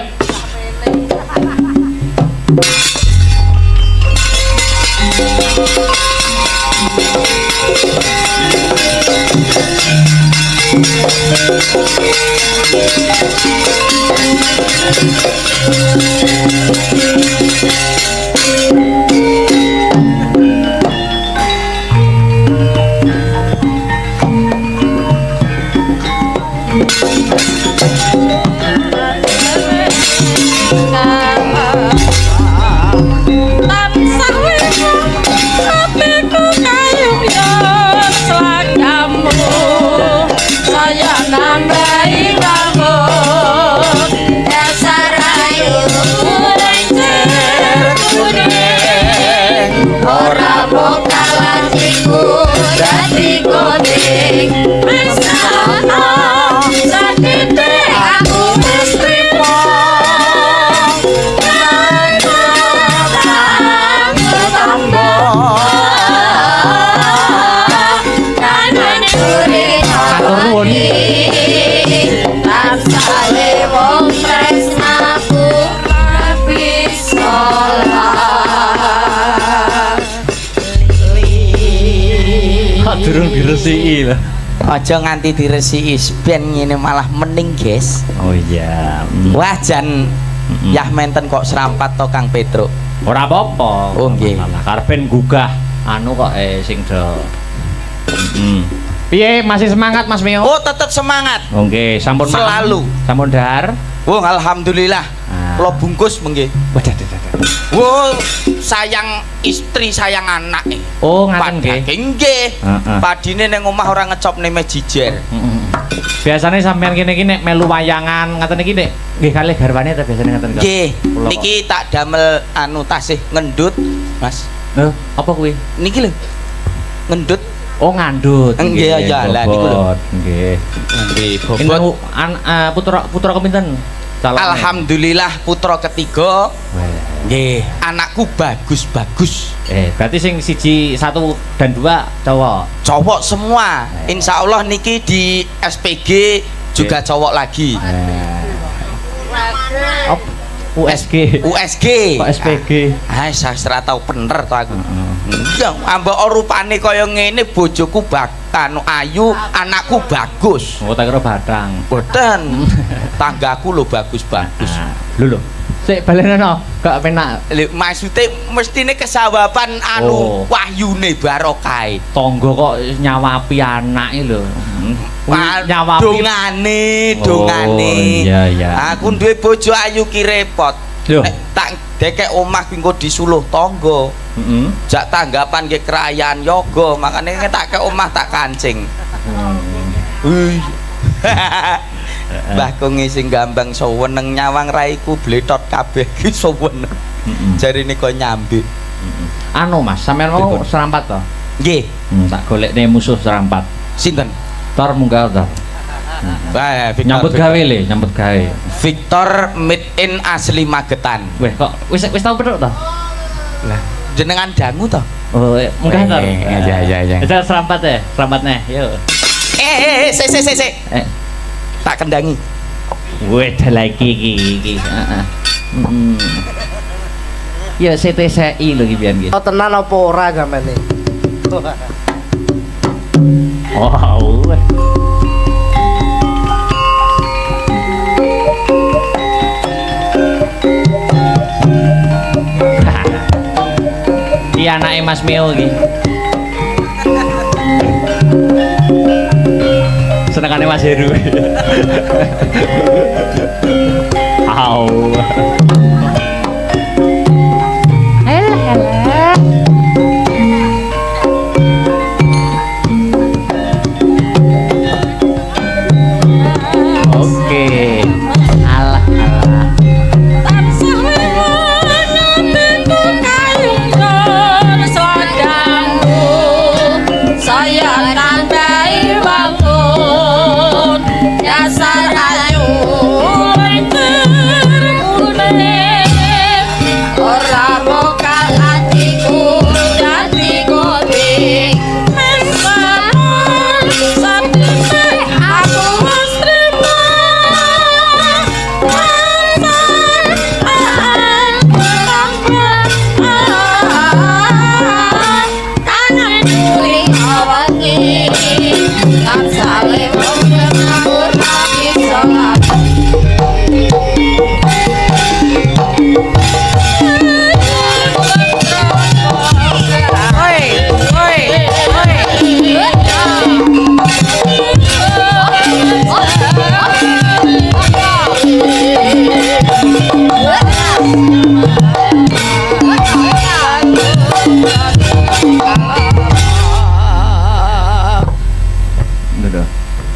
Durung diresiki lho. Aja nganti diresiki ben ngene malah mening, guys. Oh iya. Wah jan yah menten kok serampat to Kang Petruk. Ora apa-apa. Oh nggih. Karepen gugah anu kok eh sing do. Heeh. Piye masih semangat Mas Mio? Oh tetep semangat. Oke, sampun Selalu. Sampun dahar. Oh alhamdulillah. Nah, Kula bungkus mengke. Waduh, waduh. Wo, sayang istri, sayang anak. Oh, ngaten nggih. Nggih. Heeh. Padine ning omah ora ngecopne me jijer. Heeh. Biasane sampean kene iki nek melu wayangan ngaten iki nek nggih kalih garwane ta biasane ngaten kok. Nggih. Niki tak damel anu tasih ngendut, Mas. Lho, apa kuwi? Niki lho. Ngendut. Oh, ngandut. Nggih ya lah niku lho. Nggih. Nggih, Ini bobot. an, uh, putra putra kepinten? Calonnya? Alhamdulillah putra ketiga. Weh. Nggih, anakku bagus-bagus. Eh, berarti sing siji, satu dan dua cowok. Cowok semua. Insya Allah niki di S P G juga cowok lagi. Eh. Oh, U S G. U S G. Kok S P G? Ah, saya tau bener to aku. Heeh. Ya, ambek rupane kaya ngene bojoku baktan ayu, anakku bagus. Oh, tak kira batang. Boten. Tanggaku lho bagus-bagus. Nah, lho lho. Sik balenono, gak penak. Lho maksude mestine kesawaban anu Oh. wahyune barokahe. Tangga kok nyawapi anake lho. Wah, Nyawapi dongane, Oh, dongane. iya, iya. Aku duwe bojo ayu ki repot. Lho. Nek tak dekek omah ki engko disuluh tangga. Heeh. Jak tanggapan ke kerayaan yoga, makanya tak ke omah tak kancing. Wih. Mbah Kongi sing gambang seweneng nyawang raiku bletot kabeh ki seweneng. Jarine kok nyambi. Anu Mas, sampean mau serampat to? Nggih. Hmm, tak golekne musuh serampat. Sinten? Tor munggah to. Wah, Victor, Nyambut Victor. gawe le, nyambut gawe. Victor made in asli Magetan. Weh, kok wis wis tau pedhok to? Lah, jenengan dangu to? Oh, eh, munggah to. Eh, iya, iya, iya. Kita serampat ya, serampatnya. Yuk. Eh, eh, eh, se se se se. Eh, Tak kendangi. weh lagi iki iki. Heeh. Heeh. Ya C T C I lho iki pian iki. Oh tenan apa ora gamane? Wow. Iki anake Mas Meo iki. Senengane Mas Heru. Au. Oke. Alah alah. Saya tandai bangun dasar ayu terkuning ora mokal hatiku dadi goding mensamun satune aku wis trima tangan kuring awangi kan sale ngawur hati salat oi oi Udah.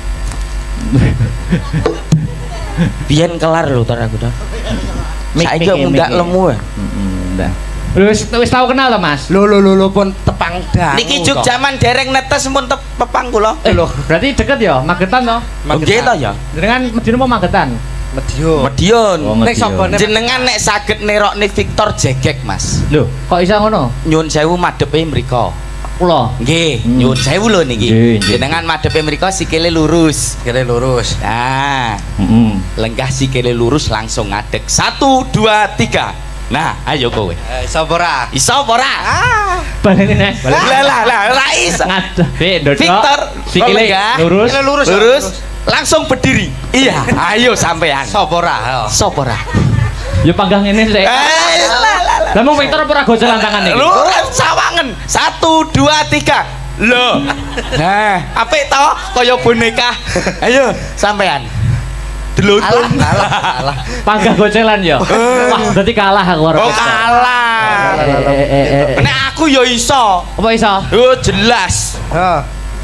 Biyen kelar lho tar aku tar. Mik, Saiki mik, mundak mik. lemu ya. Heeh, udah. Wis wis tau kenal to, Mas? Lho lho lho lho pun tepang dangu. Niki juk jaman dereng netes pun tep pepang kula. Eh, berarti deket ya, Magetan to? Nggih to ya. Jenengan medine apa Magetan? Medium. Medion. Oh, Nek Medion. sapa nek Jenengan nek saged nerokne Victor jegek, Mas. Lho, kok iso ngono? Nyun sewu madepe mriko. Kula. Nggih, Hmm. nyun sewu lho niki. Nggih, nggih. Jenengan madepe mriko sikile lurus. kira lurus. Nah, Heeh. lenggah sikile lurus langsung ngadeg. Satu, dua, tiga. Nah, ayo kowe. Eh sapa ora? Iso apa ora? Ah. Baleni neh. Lah lah lah, ora iso. Ngadah, Be, ndodok. Victor, sikile lenggah. lurus. Sikile lurus. Lurus, langsung berdiri. Iya, ayo sampean. Sapa ora? Sopo ora? Ya panggang ngene sik. Eh, lah lah lah. Lah mong Victor apa ora gojol tangan iki? Lu sawangen. Satu, dua, tiga. Loh. Nah, apik to kaya boneka. Ayo sampean. delotung. Alah, alah. Panggah gocelan ya. Wah, berarti kalah aku karo Oh Pesta. kalah. Eh, eh, eh, eh, eh. Nek aku ya iso. Apa iso? Oh jelas. Heeh.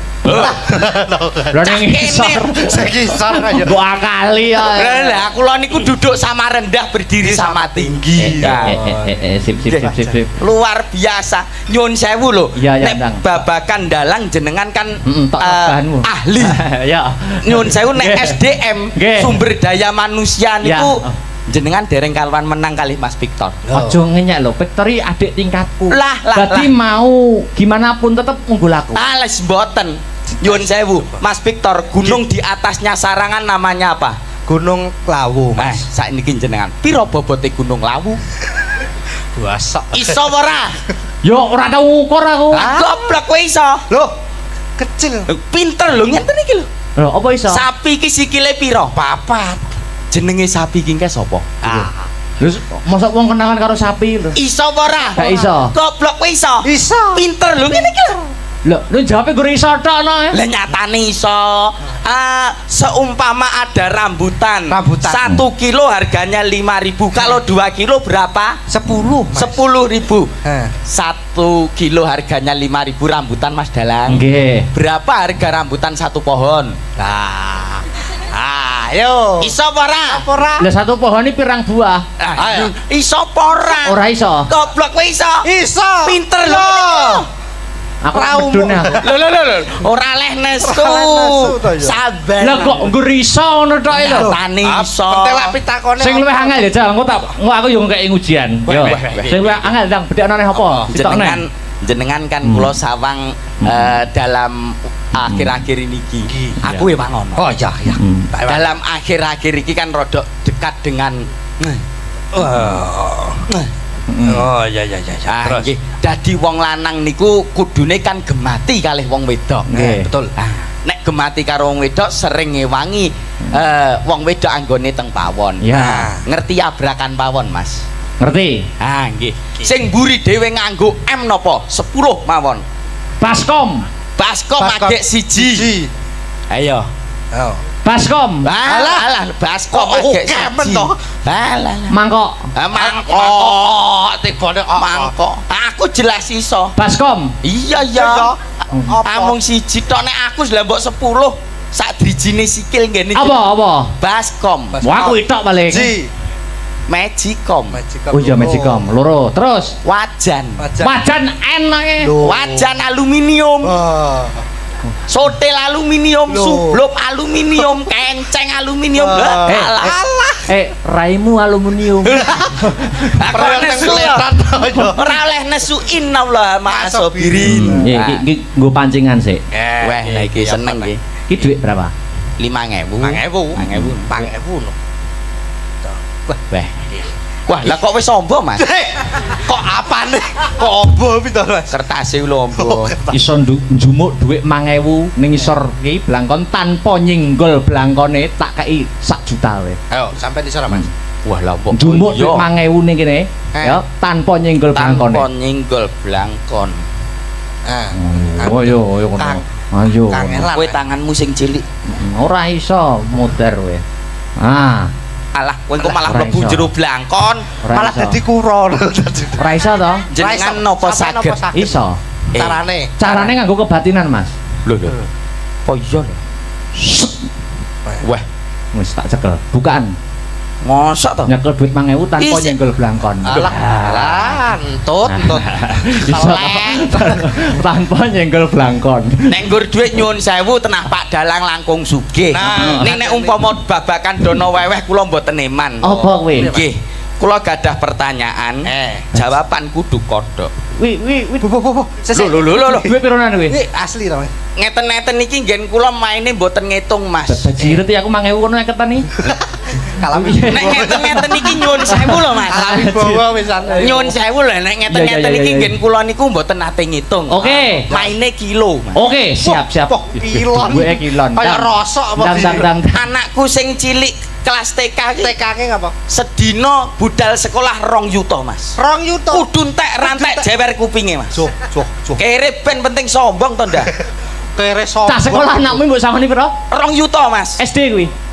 Lha ning isor. Sekisar aja. Mbok akali ya. Lah aku lho niku duduk sama rendah berdiri sama tinggi. Eh, eh, eh, eh, eh, sip sip sip sip sip. Luar biasa. Nyun sewu lho. Iya, iya, Nek Ndang. babakan dalang jenengan kan Heeh, tok eh, tambahanmu. ahli. Ya. Nyun sewu nek Nggih. S D M Nggih. sumber daya manusia Ya. niku jenengan dereng kaluan menang kali Mas Victor. Aja ngenyek lho, Victory adik tingkatku. Lah, lah, Berarti mau gimana pun tetap unggul aku. Ales mboten. Nyun sewu, Mas Victor, gunung di atasnya Sarangan namanya apa? Gunung Lawu, Eh, Mas. saiki jenengan. Piro bobote Gunung Lawu? Buasa. Iso ora? Yo ora tau ngukur aku. Ah, goblok kowe iso. Loh, kecil. Pinter lho ngenten iki lho. Lho, apa iso? Sapi iki sikile piro? Papat. Jenenge sapi iki ke sapa? Ah. Terus mosok wong kenalan karo sapi lho. Iso apa ora? Gak iso. Goblok kowe iso. Iso. Pinter lho ngene iki lho. Lho, lu jawabnya gue iso tok no. Lah nyatane iso. Ah, seumpama ada rambutan. Rambutan. Satu kilo harganya lima ribu. Kalau dua kilo berapa? Sepuluh, Mas. Sepuluh ribu. Heh. Satu kilo harganya lima ribu rambutan Mas Dalang. Nggih. Berapa harga rambutan satu pohon? Nah. Ayo. Iso apa ora? Ora. Lah satu pohon ini pirang buah. Ah, Ayo. iso apa ora? Ora iso. Goblok kowe iso. Iso. Pinter lho. Aku Raumu. medun aku. Lho lho lho lho. Ora leh nesu. Ora leh nesu to, ya. Sabar. Lah kok nggo iso ngono tok lho. Nyatane iso. Pentelak pitakone. Sing luwih angel ya, Jal. Engko tak engko aku yo ngekeki ujian. Yo. weh, weh. Sing luwih angel ndang bedakno neh apa? jenengan Ditokne. jenengan kan Hmm. kula sawang eh, dalam akhir-akhir ini ki. Aku ya mangono. Oh iya, iya. Hmm. Dalam akhir-akhir ini kan rodok dekat dengan Oh. Oh iya iya iya. ah, Terus. nggih. Dadi wong lanang niku kudune kan gemati kalih wong wedok. Nggih. Betul. Ah, nek gemati karo wong wedok sering ngewangi eh, wong wedok anggone teng pawon. Ya. Ah, ngerti abrakan pawon, Mas? Ngerti? Ah, nggih. Sing mburi dhewe nganggo M napa? sepuluh mawon. Baskom. Baskom Baskom adek siji. Siji. Ayo. Oh. Baskom. Alah, alah, baskom Kok adek oke, men siji. toh? Alah, alah. Mangkok. Ah, mangkok. Tibane Mangkok. Aku jelas iso. Baskom. Iya, iya. Amung siji tok nek aku lah mbok sepuluh. Sak drijine sikil ngene. Apa apa? Baskom. Wah, aku itok paling. Ji. Magicom. Oh iya Magicom, loro. Terus Wajan. wajan enake. Loh. Wajan aluminium. Oh. Sotel aluminium, Loh. sublop aluminium, kenceng aluminium. Wah. Eh, Alah. Eh, raimu aluminium. Aku nesu ora oleh nesu innallaha ma'asobirin. Nggih, iki iki nggo pancingan sik. Wah, lah iki seneng nggih. Iki dhuwit berapa? lima ribu. lima ribu. lima ribu. lima ribu. Wah. Wah, lah kok wis ombo, Mas? Kok apane? Kok ombo pito, Mas? Kertase lho ombo. Iso ndu- njumuk dhuwit lima ewu ning isor iki blangkon tanpa nyenggol blangkone tak kei sak juta wae. Ayo, sampai di sana, Mas. Wah, lah kok Njumuk iya. dhuwit lima ewu ning kene Eh. ya tanpa nyenggol tanpa blangkone. nyenggol blangkon. Ah. Oh yo yo kono. Kang- Ayo. Kangelan. Kowe tanganmu sing cilik. Ora iso muter kowe. Ah, Alah, kowe kok malah Ora mlebu iso. jero blangkon. ora Malah iso. dadi kuro. Ora iso to? Jenengan napa saged? Iso. Eh, Carane. Carane nganggo kebatinan, Mas. Lho lho. Oh iya lho. Wah, Wis tak cekel. Bukaan. mosok to? Nyekel duit lima ewu tanpa Isi. nyenggol blangkon. Alah, alah, entut, entut. Iso tanpa nyenggol blangkon. Nek nggur dhuwit nyuwun sewu tenah Pak Dalang langkung sugih. Nah, ning nek umpama babakan dono weweh kula mboten eman. Apa kowe? Nggih. Kula gadah pertanyaan. Eh. Jawaban kudu kodhok. Wi wi wi. Bu bu bu bu. Sesek. Lho lho lho lho. Duit pironan kowe? Ini asli to, Mas. Ngeten-ngeten iki nggen kula maine mboten ngitung, Mas. Bajiret ya aku lima ewu kono ketan iki. Kalami. Nek ngeten-ngeten iki nyuwun sewu lho, Mas. Kalami bawa wisan. Nyuwun sewu lho nek ngeten-ngeten Iya, iya, iki iya, iya. nggen kula niku mboten nate ngitung. Oke. Maine kilo, Mas. Oke, siap siap. Wah, kilon. Duwe kilon. Kayak rosok apa Dang dang dang. Anakku sing cilik kelas T K iki T K-ke ngapa? sedina budal sekolah rong yuta, Mas. Rong yuta. Kudu entek rantek entek. jewer kupinge, Mas. Joh, joh, joh. Kere ben penting sombong to ndak? Kere sombong. Cah sekolah anakmu mbok samani piro? Rong yuta, Mas. S D kuwi.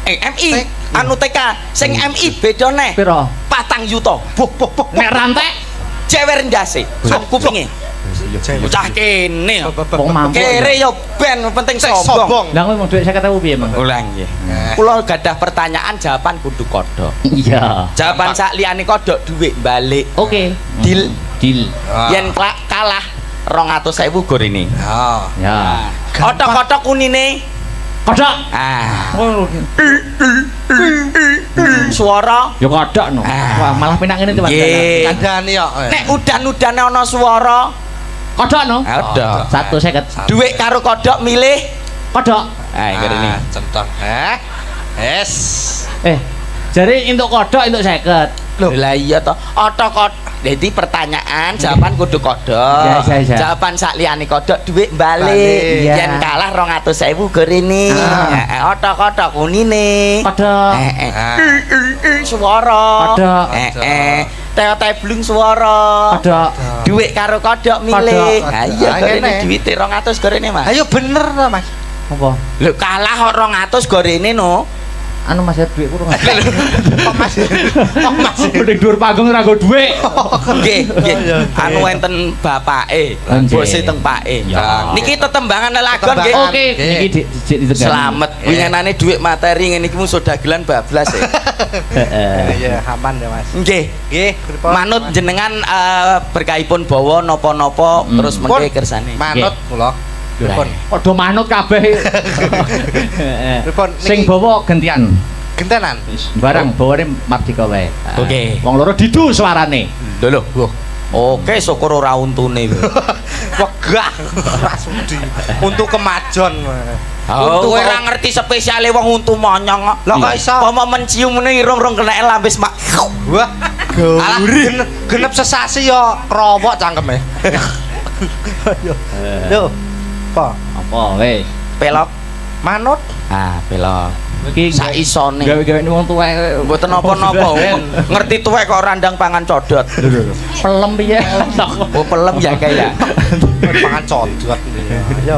Eh M I anu T K sing M I beda neh. Piro? Patang yuta. Boh boh boh. Nek rantek Cewer ndase. Sok kupinge. Bocah kene. wong mampu. Kere yo ben penting sombong. Lah kowe mau dhuwit seket ewu piye, Mang? Ulang nggih. Kula gadah pertanyaan jawaban kudu kodhok. Iya. Jawaban sak liyane kodhok dhuwit balik. Oke. Deal. Deal. Yen kalah rong atus ewu gor ini. Oh. Ya. Kodhok-kodhok kunine. Kodhok. Ah. Oh. Suara Ya kodhok no. Wah, malah penak ngene tuh, Mas. Nggih. Kandhani kok. Nek udan-udane ana swara, Kodhok no. kodhok. Satu seket. Dhuwit karo kodhok milih Kodhok. ah ngene. Centong. Eh. Es. Eh, jare entuk kodhok entuk seket. Lah iya toh, otok-otok. Jadi pertanyaan, jawaban kudu kodhok. Ya, ya, ya. Jawaban sak liyane kodhok dhuwit balik. Balik. Ya. Yen kalah rong atus ewu gor ini. Ah. Heeh, otok-otok kunine. Kodhok. Heeh. Ah. Suara. Kodhok. Heeh. Teo-teo blung suara. Kodhok. Dhuwit karo kodhok milih. Kodhok. Ha iya Ah, gor ini ngene. dhuwite rong atus gor ini, Mas. Ayo bener to, Mas. Apa? Lho kalah kok rong atus gor ini no. Anu Mas dhuwit kurang. Kok Mas? Kok Mas? Ning dhuwur panggung ora nggo dhuwit. Nggih, nggih. Anu enten bapake, Nggih. bose teng pake. Ya. Niki tetembangan lelagon nggih. Oke, niki dik dijik ditekan. Selamat. Winginane dhuwit materi ngene iki musuh dagelan bablas ya. Heeh. Iya, aman ya, Mas. Nggih. Nggih, pripun? Manut jenengan eh, berkahipun bawa napa-napa Hmm. terus mengke kersane. Manut kula. Pripun? Padha manut kabeh. Heeh. Pripun, Sing niki- bawa gantian. Gentenan. Barang bawane Mardika wae. Oke. Wong loro didu suarane. Lho lho. Oke, syukur ora untune. Wegah. Ora sudi. Untuk kemajon. Oh, kowe ora ngerti spesiale wong untu monyong kok. Lah kok iso? Pomo mencium ngene irung-irung keneke lambis mak. Wah, gauri. Genep sesasi yo krowok cangkeme. Lho. Apa? Apa weh? Pelok. Manut. Ah, pelok. Iki Sak isone. gawe-gawe wong tuwek. Mboten napa-napa. Ngerti tuwek kok randang pangan codot. Pelem piye? Oh, pelem ya kayak. Pangan codot. Yo.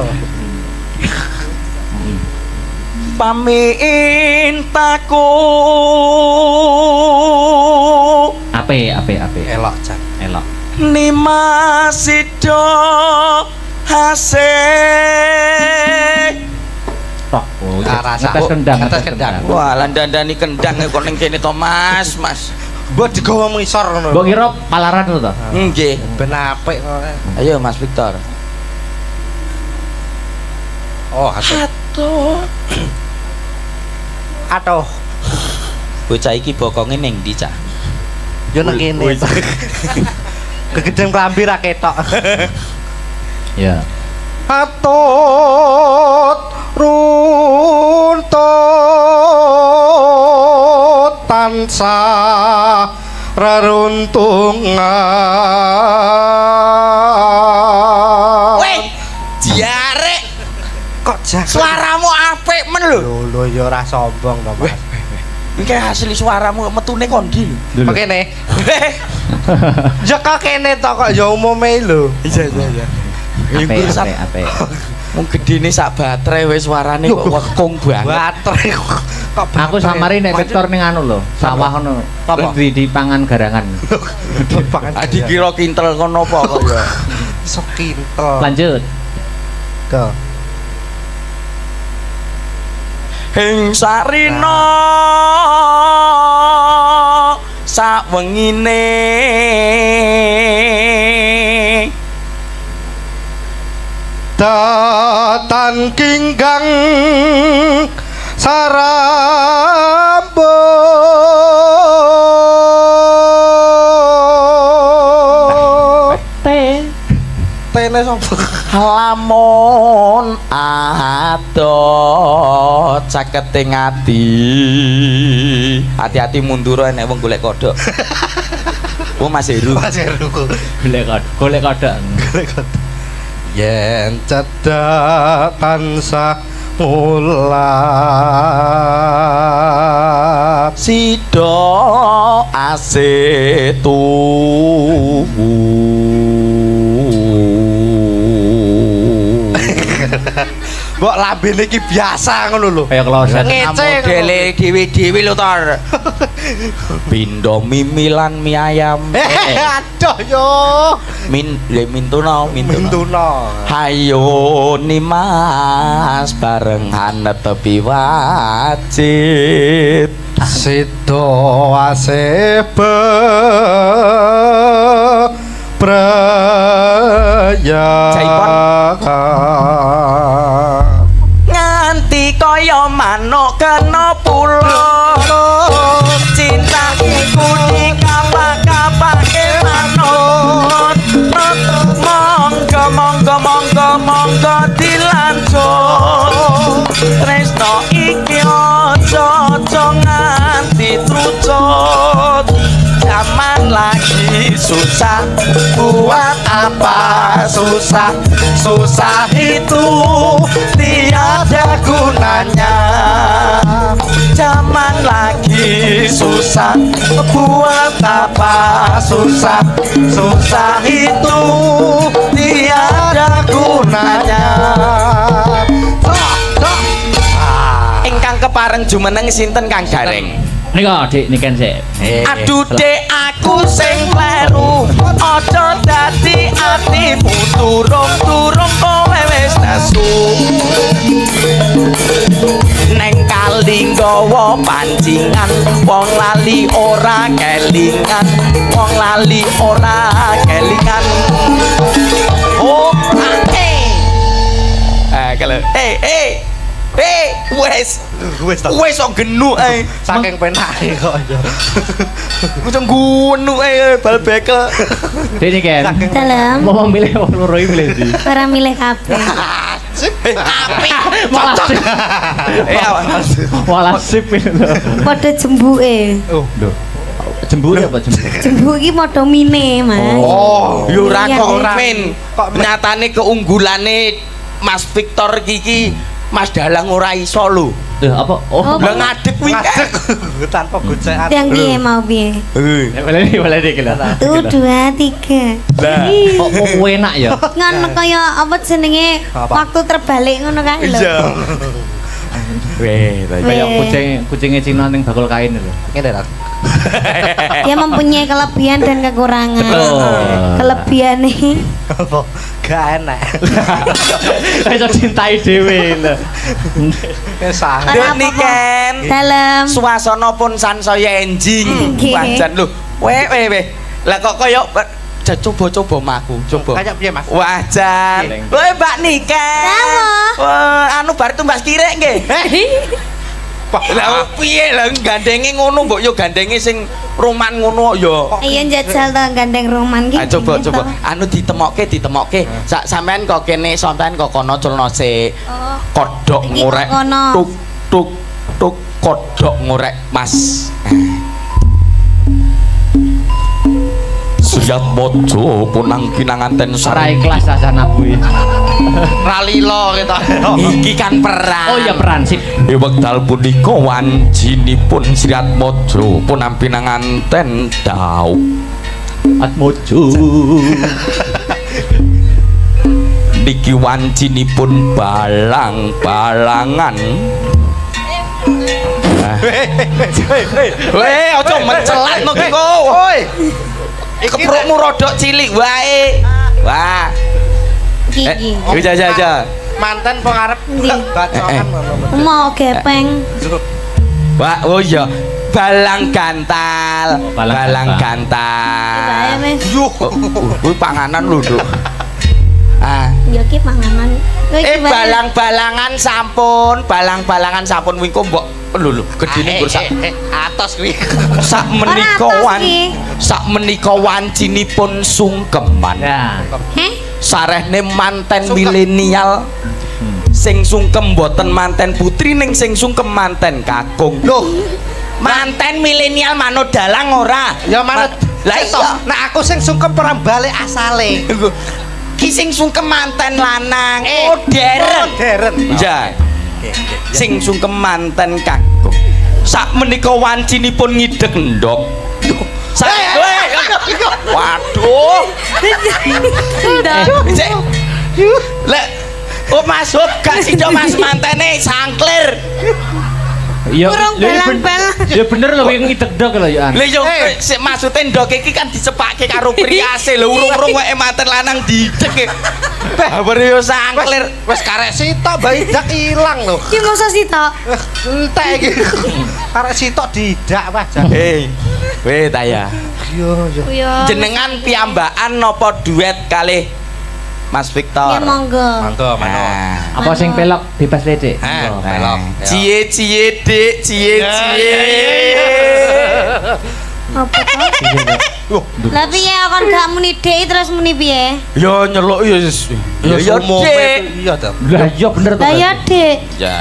Pamintaku Ape, ape, ape. Elok jan. Elok. Nima sido hasih. Tok. Oh, Arasa. ngetes kendang, Ngetes ngetes kendang. Wah, landandani kendang kok ning kene to, Mas, Mas. Mbok digawa ngisor ngono. Mbok kira palaran to? Nggih. Ben apik kok. Ayo Mas Victor. Oh, atuh. Atuh. Atuh. Bocah iki bokonge ning ndi, Cak? Yo nang kene. Kegeden klambi ra ketok. Ya. Atut runtut tansah reruntungan. Weh, diare. Kok jak Suaramu apik men lho. lho lho ya ora sombong to, Mas. Iki asli suaramu metune kondi lho. Kok kene? Ya kok kene to kok ya umume lho. Iya iya iya. Ape, ape, ape. Wong gedene sak baterai wis suarane kok wekung banget. Baterai kok Aku samari nek Victor ning anu lho, sawah ngono. Apa? Terus di di pangan garangan. Ah dikira kintel kono apa kok ya. Sok kintel. Lanjut. Go. Hing sarina sawengine Datan kinggang sarambut Teh. Tene sapa? lamun adot caketing ati hati-hati mundur nek wong golek kodhok. Oh Mas Heru. Mas Heru. Golek kodok, golek kodok. Yen cedhak tansah mulat Sido asetu Mbok lambene iki biasa ngono lho. Kayak kloset. Ngece modele dhewe-dhewe lho Tor. Pindo mimilan mie ayam. Eh, aduh yo. Min le mintuna mintuna. Mintuna. Hayo ni Mas barengan tepi wajib. Sido asebe praya nganti kaya manuk kena pulo cinta iku dikapak-kapake manut monggo monggo monggo monggo dilanjut tresno iki aja aja nganti trucut zaman lagi susah buat apa susah susah itu tiada gunanya zaman lagi susah buat apa susah susah itu tiada gunanya. Ingkang kepareng jumeneng sinten Kang Gareng? Nika Dik niken sik. Aduh dek aku sing kleru aja dadi atimu turung-turung kowe wis nesu neng kali nggawa pancingan wong lali ora kelingan wong lali ora kelingan oh eh eh kalau eh eh eh wes Wes ta. wes kok genu ae Saking penake kok ya. Kucing gunu ae bal bekel. Dik niken. Dalam Mau milih wong loro iki milih ndi? para milih kabeh. Api. Malah sip. Eh Malah sip itu lho. Padha jembuke. Oh, Lho. Jembuk apa jembuk? Jembuk iki padha mine, Mas. oh, yo ora Iya, kok iya. men. Nyatane keunggulane Mas Victor iki Mas Dalang ora iso lho. Lho apa? Oh. Oh, Lah ngadeg kuwi ngadeg tanpa gocekan. yang piye mau piye? Eh. Boleh nih, boleh nih kita. Satu, dua, tiga. Lah. Kok mau enak ya? Ngono kaya apa jenenge Apa? waktu terbalik ngono kae lho. Iya. Weh, Kayak Weh. kucing kucingnya Cina ning bakul kain lho. Ngene ta. Dia mempunyai kelebihan dan kekurangan. Betul. Kelebihan nih Apa? Gak enak. Iso cintai dhewe lho. Wis sangat. Ora Dek apa-apa. niken. dalam Suasana pun sansaya enjing. Nggih. Wajan lho. Weh weh weh. Lah kok kaya Ja, coba-coba maku, coba. Kayak piye, Mas? Wajan. Neng. Weh Mbak Niken. Apa? Wah, anu bar tumbas kirek nggih. Lah piye lah gandenge ngono mbok yo gandenge sing roman ngono ya. Iya njajal to gandeng roman ki. Ah, coba coba anu ditemokke ditemokke. Sak sampean kok kene sampean kok kono culno sik. Oh. Kodhok Iki ngorek. kok kono. Tuk tuk tuk kodhok ngorek Mas. Suyat mojo punang pinanganten Ora sarai. ikhlas asana kuwi. Ralilo kita. Iki kan perang. Oh ya peran sip. E wekdal punika wancinipun Sriat Mojo punang pinanganten dauk Atmojo. niki wancinipun balang-balangan. Weh, aja mencelat no ki kok. Woi. Keprukmu rodok cilik wae. Wah. Iki Eh, iki. ja ja ja. Mantan pengarep Ndi? bacokan ngono. Mau gepeng. Wah, oh iya. Balang gantal. Balang Balang gantal. Bae gantal. wis. Yuh. Kuwi panganan lho, Nduk. Ah. Ya ki panganan. Kowe Eh iki bae. balang-balangan sampun, balang-balangan sampun kuwi kok mbok lho lho gedine nggur sak Atos kuwi. sak menika Ora atos wan ki. sak menika wancinipun sungkeman. Ya. Heh? Sarehne manten milenial sing sungkem mboten manten putri ning sing sungkem manten kakung. Loh, Manten milenial manut dalang ora? ya manut. Lah Lah iya. Nek aku sing sungkem perang balik asale. Ki sing sungkem manten lanang Eh, modern. Modern. Ja. Sing sungkem manten kakung. Sak menika wancinipun ngideg ndok. Sak weh. Waduh. Ndak. Cek. Lek Oh Mas Hub gak sido Mas mantene sangklir. Ya, Kurang lha iya belang-belang. ben- ya bener lho yang ngidek-dek lho ya. Lha yo sik maksude ndok iki kan dicepake karo priase lho urung-urung wae manten lanang didek. Babar yo sangklir. Wes karek sitok bayi dak ilang lho. Ki masa sih tok. Entek iki. Karek sitok didak wae. Hei. Weh ta ya. Yo yo. Yo. Jenengan piyambakan napa duet kalih Mas Victor? Ya monggo. Mangga mano. Nah. Apa sing pelok bebas le, Dik? Eh, Monggo. pelok. Cie cie dik, cie cie. Apa to? Lah piye kon gak muni Dik terus muni piye? Yo nyeluk yo. Yo yo dik. Iya ta. Lah iya bener to. Lah ya Dik. Ya.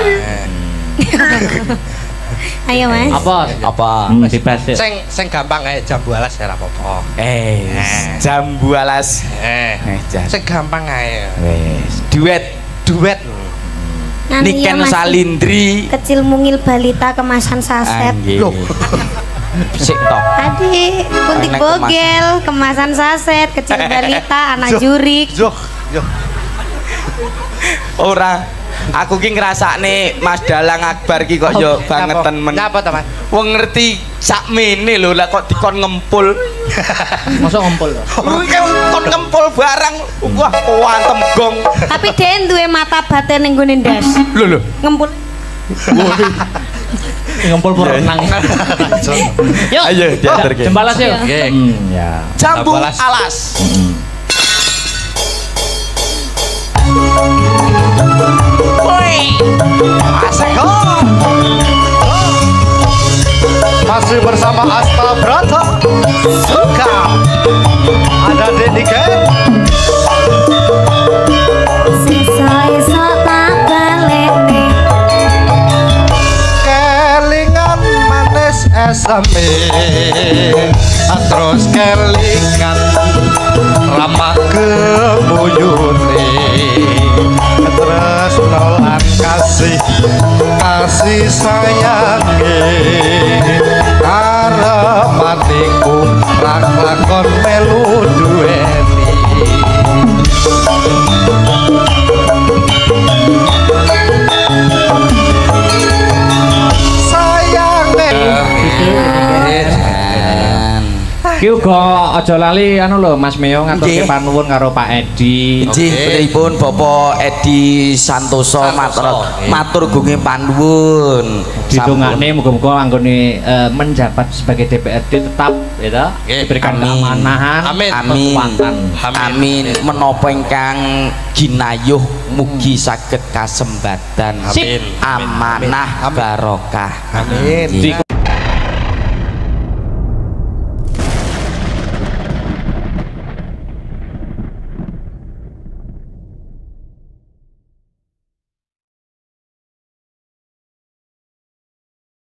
Ayo Mas. Apa? Apa? Hmm, bebas Dik. Sing sing gampang ae jambu alas ora apa-apa. Eh, jambu alas. Eh, Eh, jan. sing gampang ae. Wes, duet Duet. Nanti ya, Niken Mas. Salindri. Kecil mungil balita kemasan saset. Anggih. Sik to. Adik, kuntik Enak bogel, kemasan saset, kecil balita, anak jurik. Yo yo. Ora. Aku ki ngrasakne Mas Dalang Akbar ki kok yo bangetan men. Nyapa to, Mas? Wong ngerti sakmene lho lah kok dikon ngempul. Mosok ngompol to. Kuwi kon ngempul barang wah kuantem gong. Tapi dia duwe mata batin ning gone ndas. Lho lho. Ngempul. Ngompol pur renang. Yuk. Ayo diaturke. Jembalas yuk. Oke. Hmm, ya. Jambu Alas. alas. Woi. Asik ho. Masih bersama Asta Brata. Suka. Ada Dediken. Sisa-sisa tak balik nih. Kelingan manis esame. Terus kelingan ramah kemuyune. Terus nolan kasih kasih sayange. Arepatiku rak lakon melu duweni. Ki uga aja lali anu lho Mas Meo ngaturke Nggih. panuwun karo Pak Edi. Injih pripun Bapak Edi Santoso matur matur gunge panuwun. Ditungakne muga-muga anggone eh, menjabat sebagai D P R D tetap ya toh, Nggih. diberikan Amin. keamanan, Amin. Amin. kekuatan. Amin. Menapa ingkang ginayuh mugi saged kasembatan. Sip. Amanah barokah. Amin. Di